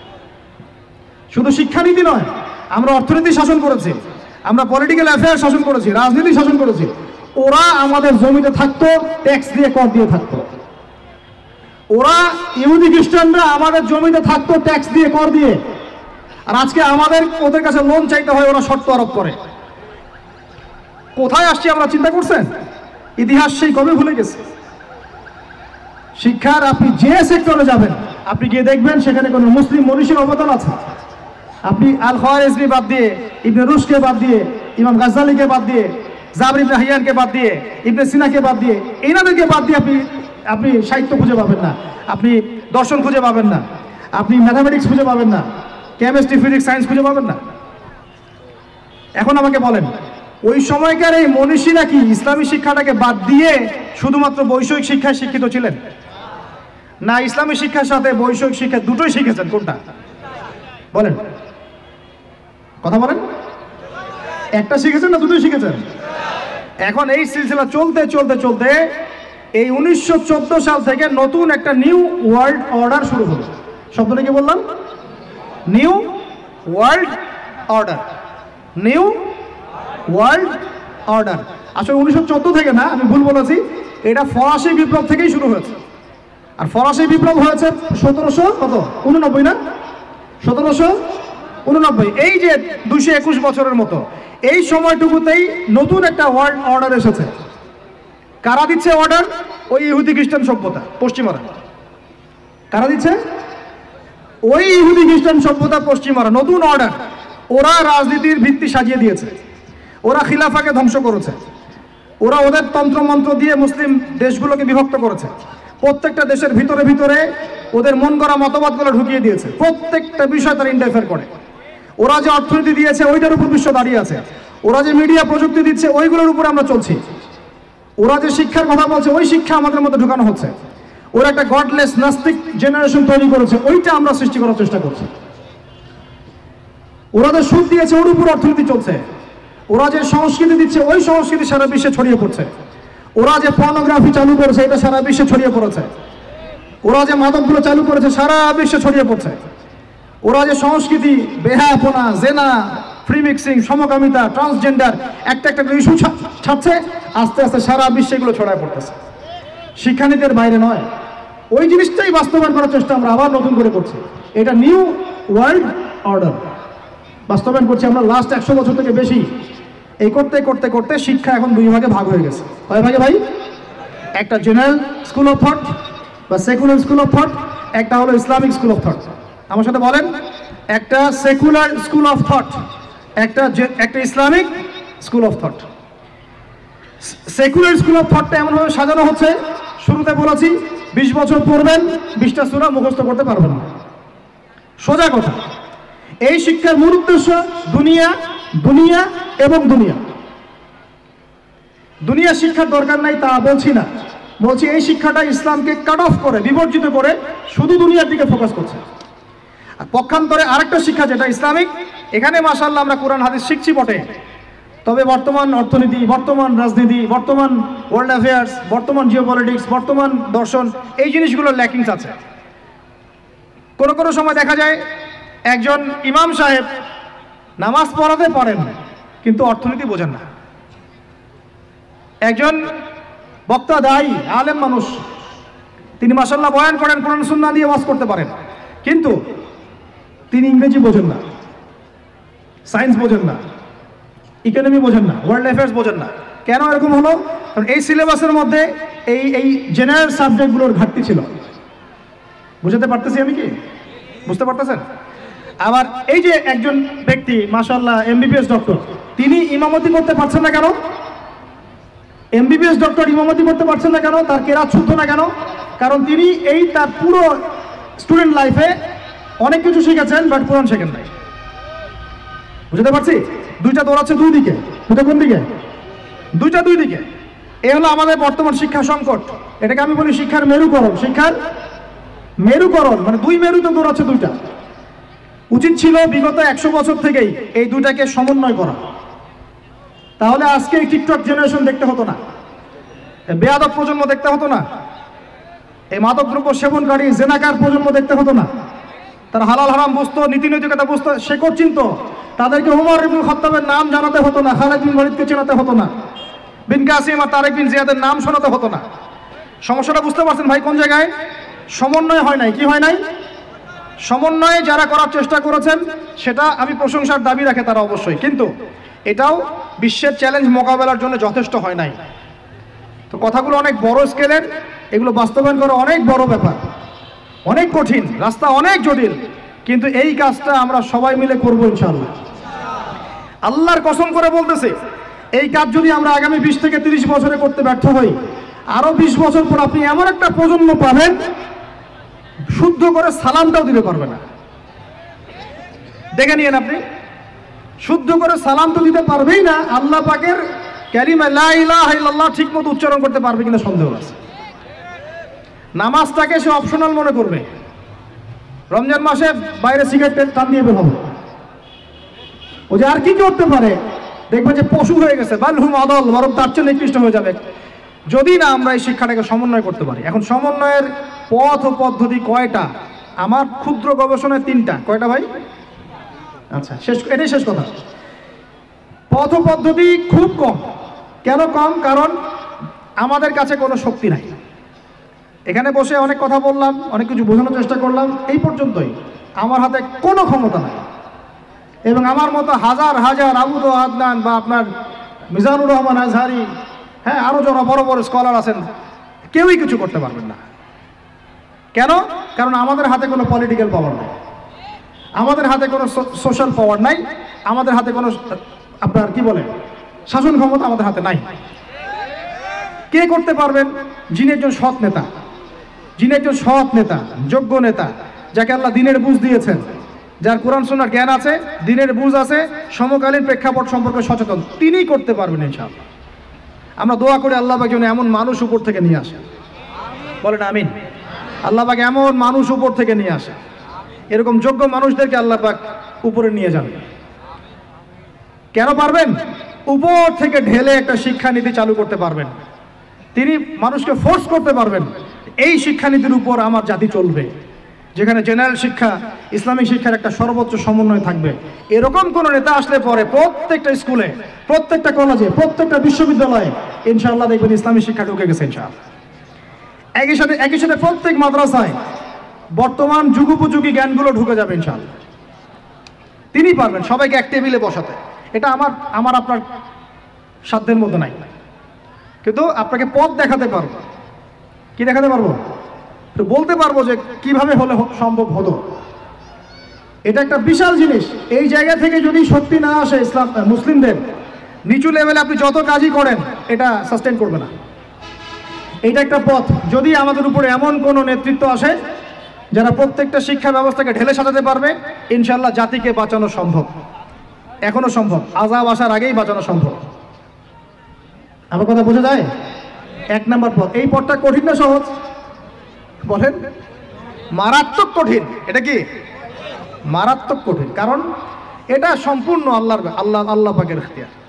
শুধু শিক্ষানীতি নয়, আমরা অর্থনীতি শাসন করেছি, আমরা পলিটিক্যাল অ্যাফেয়ার শাসন করেছি, রাজনীতি শাসন করেছি। ওরা আমাদের জমিতে থাকতো, ট্যাক্স দিয়ে, কর দিয়ে থাকতো। ওরা ইহুদি খ্রিস্টানরা আমাদের জমিতে থাকতো ট্যাক্স দিয়ে, কর দিয়ে। আর আজকে আমাদের ওদের কাছে লোন চাইতে হয়, ওরা শর্ত আরোপ করে। কোথায় আসছি আমরা চিন্তা করছেন? ইতিহাস সেই কবে ভুলে গেছে। শিক্ষার আপনি যে সেক্টরে যাবেন, আপনি গিয়ে দেখবেন সেখানে কোনো মুসলিম মনীষীর অবদান আছে। আপনি আল খোয়ারিজমি বাদ দিয়ে, ইবনে রুশকে বাদ দিয়ে, ইমাম গাজ্জালিকে বাদ দিয়ে, জাবির ইবনে হাইয়ানকে বাদ দিয়ে, ইবনে সিনাকে বাদ দিয়ে, এনাদেরকে বাদ দিয়ে আপনি সাহিত্য খুঁজে পাবেন না, আপনি দর্শন খুঁজে পাবেন না, আপনি ম্যাথামেটিক্স খুঁজে পাবেন না, কেমিস্ট্রি, ফিজিক্স, সায়েন্স খুঁজে পাবেন না। এখন আমাকে বলেন, ওই সময়কার এই মনীষীরা কি ইসলামী শিক্ষাটাকে বাদ দিয়ে শুধুমাত্র বৈষয়িক শিক্ষায় শিক্ষিত ছিলেন? না ইসলামী শিক্ষার সাথে বৈষয়িক শিক্ষা দুটোই শিখেছেন? কোনটা বলেন, কথা বলেন। একটা শিখেছেন না দুটোই শিখেছেন? এখন এই সিলসিলা চলতে চলতে চলতে এই 1914 সাল থেকে নতুন একটা নিউ ওয়ার্ল্ড অর্ডার শুরু হলো। শব্দটা কি বললাম? New world order. New world order আসলে 1914 থেকে না, আমি ভুল বলেছি, এটা ফরাসি বিপ্লব থেকেই শুরু হয়েছে। আর ফরাসি বিপ্লব হয়েছে 1789 না, 1789। এই যে 221 বছরের মতো এই সময়টুকুতেই নতুন একটা ওয়ার্ল্ড অর্ডার এসেছে। কারা দিচ্ছে অর্ডার? ওই ইহুদি খ্রিস্টান সভ্যতা, পশ্চিমারা। কারা দিচ্ছে? ওই ইহুদি খ্রিস্টান সভ্যতা, পশ্চিমারা। নতুন অর্ডার। ওরা রাজনীতির ভিত্তি সাজিয়ে দিয়েছে, ওরা খিলাফাকে ধ্বংস করেছে, ওরা ওদের তন্ত্রমন্ত্র দিয়ে মুসলিম দেশগুলোকে বিভক্ত করেছে। প্রত্যেকটা দেশের ভিতরে ভিতরে ওদের মন করা মতবাদগুলো ঢুকিয়ে দিয়েছে। প্রত্যেকটা বিষয় তারা ইন্টারফেয়ার করে। ওরা যে অর্থনীতি দিয়েছে ওইটার উপর বিশ্ব দাঁড়িয়ে আছে। ওরা যে মিডিয়া প্রযুক্তি দিচ্ছে ওইগুলোর উপর আমরা চলছি। ওরা যে শিক্ষার কথা বলছে ওই শিক্ষা আমাদের মধ্যে ঢুকানো হচ্ছে। ওরা একটা গডলেস নাস্তিক জেনারেশন তৈরি করেছে, ওইটা আমরা সৃষ্টি করার চেষ্টা করছি। ওরা যে সুদ দিয়েছে ওর উপর অর্থনীতি চলছে, ওরা যে সংস্কৃতি দিচ্ছে ওই সংস্কৃতি সারা বিশ্বে ছড়িয়ে পড়ছে, ওরা যে পর্নোগ্রাফি চালু করেছে এটা সারা বিশ্বে ছড়িয়ে পড়েছে, ওরা যে মাদকগুলো চালু করেছে সারা বিশ্বে ছড়িয়ে পড়ছে, ওরা যে সংস্কৃতি বেহায়াপনা, জেনা, ফ্রি মিক্সিং, সমকামিতা, ট্রান্সজেন্ডার একটা একটা ইস্যু ছাড়ছে, আস্তে আস্তে সারা বিশ্বে এগুলো ছড়ায় পড়তেছে। শিক্ষানীতির বাইরে নয়, ওই জিনিসটাই বাস্তবায়ন করার চেষ্টা আমরা আবার নতুন করে করছি। এটা নিউ ওয়ার্ল্ড অর্ডার বাস্তবায়ন করছি আমরা লাস্ট 100 বছর থেকে বেশি। এই করতে করতে করতে শিক্ষা এখন দুই ভাগে ভাগ হয়ে গেছে। কয় ভাগে ভাই? একটা জেনারেল স্কুল অফ থট বা সেকুলার স্কুল অফ থট, একটা হলো ইসলামিক স্কুল অফ থট। আমার সাথে বলেন, একটা সেকুলার স্কুল অফ থট, একটা Islamic school of thought. Secular school of থটটা এমনভাবে সাজানো হচ্ছে, শুরুতে বলেছি 20 বছর পড়বেন 20টা সূরা মুখস্থ করতে পারবেন না। সোজা কথা, এই শিক্ষার মূল উদ্দেশ্য দুনিয়া, দুনিয়া এবং দুনিয়া। দুনিয়া শিক্ষার দরকার নাই তা বলছি না, বলছি এই শিক্ষাটা ইসলামকে কাট অফ করে, বিবর্জিত করে শুধু দুনিয়ার দিকে ফোকাস করছে। আর পক্ষান্তরে আরেকটা শিক্ষা যেটা ইসলামিক, এখানে মাশাআল্লাহ আমরা কোরআন হাদিস শিখছি বটে, তবে বর্তমান অর্থনীতি, বর্তমান রাজনীতি, বর্তমান ওয়ার্ল্ড অ্যাফেয়ার্স, বর্তমান জিওপলিটিক্স, বর্তমান দর্শন, এই জিনিসগুলো ল্যাকিংস আছে। কোনো কোনো সময় দেখা যায় একজন ইমাম সাহেব নামাজ পড়াতে পারেন কিন্তু অর্থনীতি বোঝেন না। একজন বক্তা, দায়ী, আলেম মানুষ, তিনি মাশাআল্লাহ বয়ান করেন, কোরআন সুন্নাহ দিয়ে ওয়াজ করতে পারেন, কিন্তু তিনি ইংরেজি বোঝেন না, সায়েন্স বোঝেন না, ইকোনমি বোঝেন না, ওয়ার্ল্ড অ্যাফেয়ার্স বোঝেন না। কেন এরকম হলো? কারণ এই সিলেবাসের মধ্যে এই জেনারেল সাবজেক্টগুলোর ঘাটতি ছিল। বুঝতে পারতেছি আমি কি? বুঝতে পারতেছেন? আবার এই যে একজন ব্যক্তি মাশাআল্লাহ এমবিবিএস ডক্টর, তিনি ইমামতি করতে পারছেন না কেন? এমবিবিএস ডক্টর ইমামতি করতে পারছেন না কেন? তার কেরাত শুদ্ধ না কেন? কারণ তিনি তার পুরো স্টুডেন্ট লাইফে অনেক কিছু শিখেছেন, বাট কোরআন শেখেন নাই। বুঝতে পারছি? দুইটা দৌড়াচ্ছে দুই দিকে। দুইটা কোন দিকে? দুইটা দুই দিকে। এই হলো আমাদের বর্তমান শিক্ষা সংকট। এটাকে আমি বলি শিক্ষার মেরুকরণ। শিক্ষার মেরুকরণ মানে দুই মেরুতে দৌড়াচ্ছে দুইটা। উচিত ছিল বিগত 100 বছর থেকেই এই দুটাকে সমন্বয় করা, তাহলে আজকে এই টিকটক জেনারেশন দেখতে হতো না, বেয়াদব প্রজন্ম দেখতে হতো না, এই মাদকদ্রব্য সেবনকারী জেনাকার প্রজন্ম দেখতে হতো না। তারা হালাল হারাম বুঝতো, নীতি নৈতিকতা বুঝতো, শেকড় চিনতো। তাদেরকে ওমর ইবনে খাত্তাবের নাম জানাতে হতো না, খালিদ বিন ওয়ালিদকে চেনাতে হতো না, বিন কাসিম আর তারেক বিন জিয়াদের নাম শোনাতে হতো না। সমস্যাটা বুঝতে পারছেন ভাই কোন জায়গায়? সমন্বয় হয় নাই। কি হয় নাই? সমন্বয়ে যারা করার চেষ্টা করেছেন সেটা আমি প্রশংসার দাবি রাখে তারা অবশ্যই, কিন্তু এটাও বিশ্বের চ্যালেঞ্জ মোকাবেলার জন্য যথেষ্ট হয় নাই। তো কথাগুলো অনেক বড় স্কেলের, এগুলো বাস্তবায়ন করা অনেক বড় ব্যাপার, অনেক কঠিন, রাস্তা অনেক জটিল, কিন্তু এই কাজটা আমরা সবাই মিলে করবো ইনশাআল্লাহ। আল্লাহর কসম করে বলতেছে, এই কাজ যদি আমরা আগামী 20 থেকে 30 বছরে করতে ব্যর্থ হই, আরো 20 বছর পর আপনি এমন একটা প্রজন্ম পাবেন শুদ্ধ করে সালামটাও দিতে পারবে না। দেখে নিয়েন আপনি, শুদ্ধ করে সালাম তো দিতে পারবেই না, আল্লাহ পাকের কালিমা লা ইলাহা ইল্লাল্লাহ ঠিক মতো উচ্চারণ করতে পারবে কিনা সন্দেহ আছে। নামাজটাকে সে অপশনাল মনে করবে। রমজান মাসে বাইরে সিগারেট টান দিয়ে বের হবে, ও যে আর কি করতে পারে, দেখবে যে পশু হয়ে গেছে, বালহুম আদল, বরং তার চেয়ে নিকৃষ্ট হয়ে যাবে, যদি না আমরা এই শিক্ষাটাকে সমন্বয় করতে পারি। এখন সমন্বয়ের পথ ও পদ্ধতি কয়টা? আমার ক্ষুদ্র গবেষণায় 3টা। কয়টা ভাই? আচ্ছা, এটাই শেষ কথা। পথ ও পদ্ধতি খুব কম। কেন কম? কারণ আমাদের কাছে কোনো শক্তি নাই। এখানে বসে অনেক কথা বললাম, অনেক কিছু বোঝানোর চেষ্টা করলাম, এই পর্যন্তই। আমার হাতে কোনো ক্ষমতা নাই, এবং আমার মতো হাজার হাজার আবুদ আদনান বা আপনার মিজানুর রহমান আজহারি, হ্যাঁ, আরও যারা বড় বড় স্কলার আছেন, কেউই কিছু করতে পারবেন না। কেন? কারণ আমাদের হাতে কোনো পলিটিক্যাল পাওয়ার নাই, আমাদের হাতে কোনো সোশ্যাল পাওয়ার নাই, আমাদের হাতে কোনো আপনার কি বলে শাসন ক্ষমতা আমাদের হাতে নাই। কে করতে পারবেন? যিনি একজন সৎ নেতা, যিনি একজন সৎ নেতা, যোগ্য নেতা, যাকে আল্লাহ দিনের বুঝ দিয়েছেন, যার কোরআন সুন্নাহর জ্ঞান আছে, দিনের বুঝ আছে, সমকালীন প্রেক্ষাপট সম্পর্কে সচেতন, তিনিই করতে পারবেন ইনশাআল্লাহ। আমরা দোয়া করি আল্লাহ পাক যেন এমন মানুষ উপর থেকে নিয়ে আসেন। বলেন আমিন। আল্লাহ পাক এমন মানুষ উপর থেকে নিয়ে আসে, এরকম যোগ্য মানুষদেরকে আল্লাহ পাক উপরে নিয়ে যান। কেন পারবেন? উপর থেকে ঢেলে একটা শিক্ষানীতি চালু করতে পারবেন। তিনি মানুষকে ফোর্স করতে পারবেন এই শিক্ষানীতির উপর আমার জাতি চলবে, যেখানে জেনারেল শিক্ষা, ইসলামিক শিক্ষার একটা সর্বোচ্চ সমন্বয় থাকবে। এরকম কোন নেতা আসলে পরে প্রত্যেকটা স্কুলে, প্রত্যেকটা কলেজে, প্রত্যেকটা বিশ্ববিদ্যালয়ে ইনশাআল্লাহ দেখবেন ইসলামিক শিক্ষা ঢুকে গেছে ইনশাআল্লাহ। একই সাথে প্রত্যেক মাদ্রাসায় বর্তমান যুগোপযোগী জ্ঞানগুলো ঢুকে যাবে ইনশাআল্লাহ। তিনি পারবেন সবাইকে এক টেবিলে বসাতে। এটা আমার আপনার সাধ্যের মধ্যে নাই, কিন্তু আপনাকে পথ দেখাতে পারবো। কি দেখাতে পারবো? তো বলতে পারবো যে কিভাবে হলে সম্ভব হতো। এটা একটা বিশাল জিনিস। এই জায়গা থেকে যদি শক্তি না আসে ইসলাম মুসলিমদের, নিচু লেভেলে আপনি যত কাজই করেন এটা সাস্টেন করবে না। এইটা একটা পথ। যদি আমাদের উপরে এমন কোনো নেতৃত্ব আসে যারা প্রত্যেকটা শিক্ষা ব্যবস্থাকে ঢেলে সাজাতে পারবে, ইনশাআল্লাহ জাতিকে বাঁচানো সম্ভব। এখনো সম্ভব, আযাব আসার আগেই বাঁচানো সম্ভব। আমার কথা বোঝা যায়? এক নাম্বার পথ। এই পথটা কঠিন না সহজ? বলেন। মারাত্মক কঠিন। এটা কি? মারাত্মক কঠিন। কারণ এটা সম্পূর্ণ আল্লাহ পাকের ইখতিয়ার।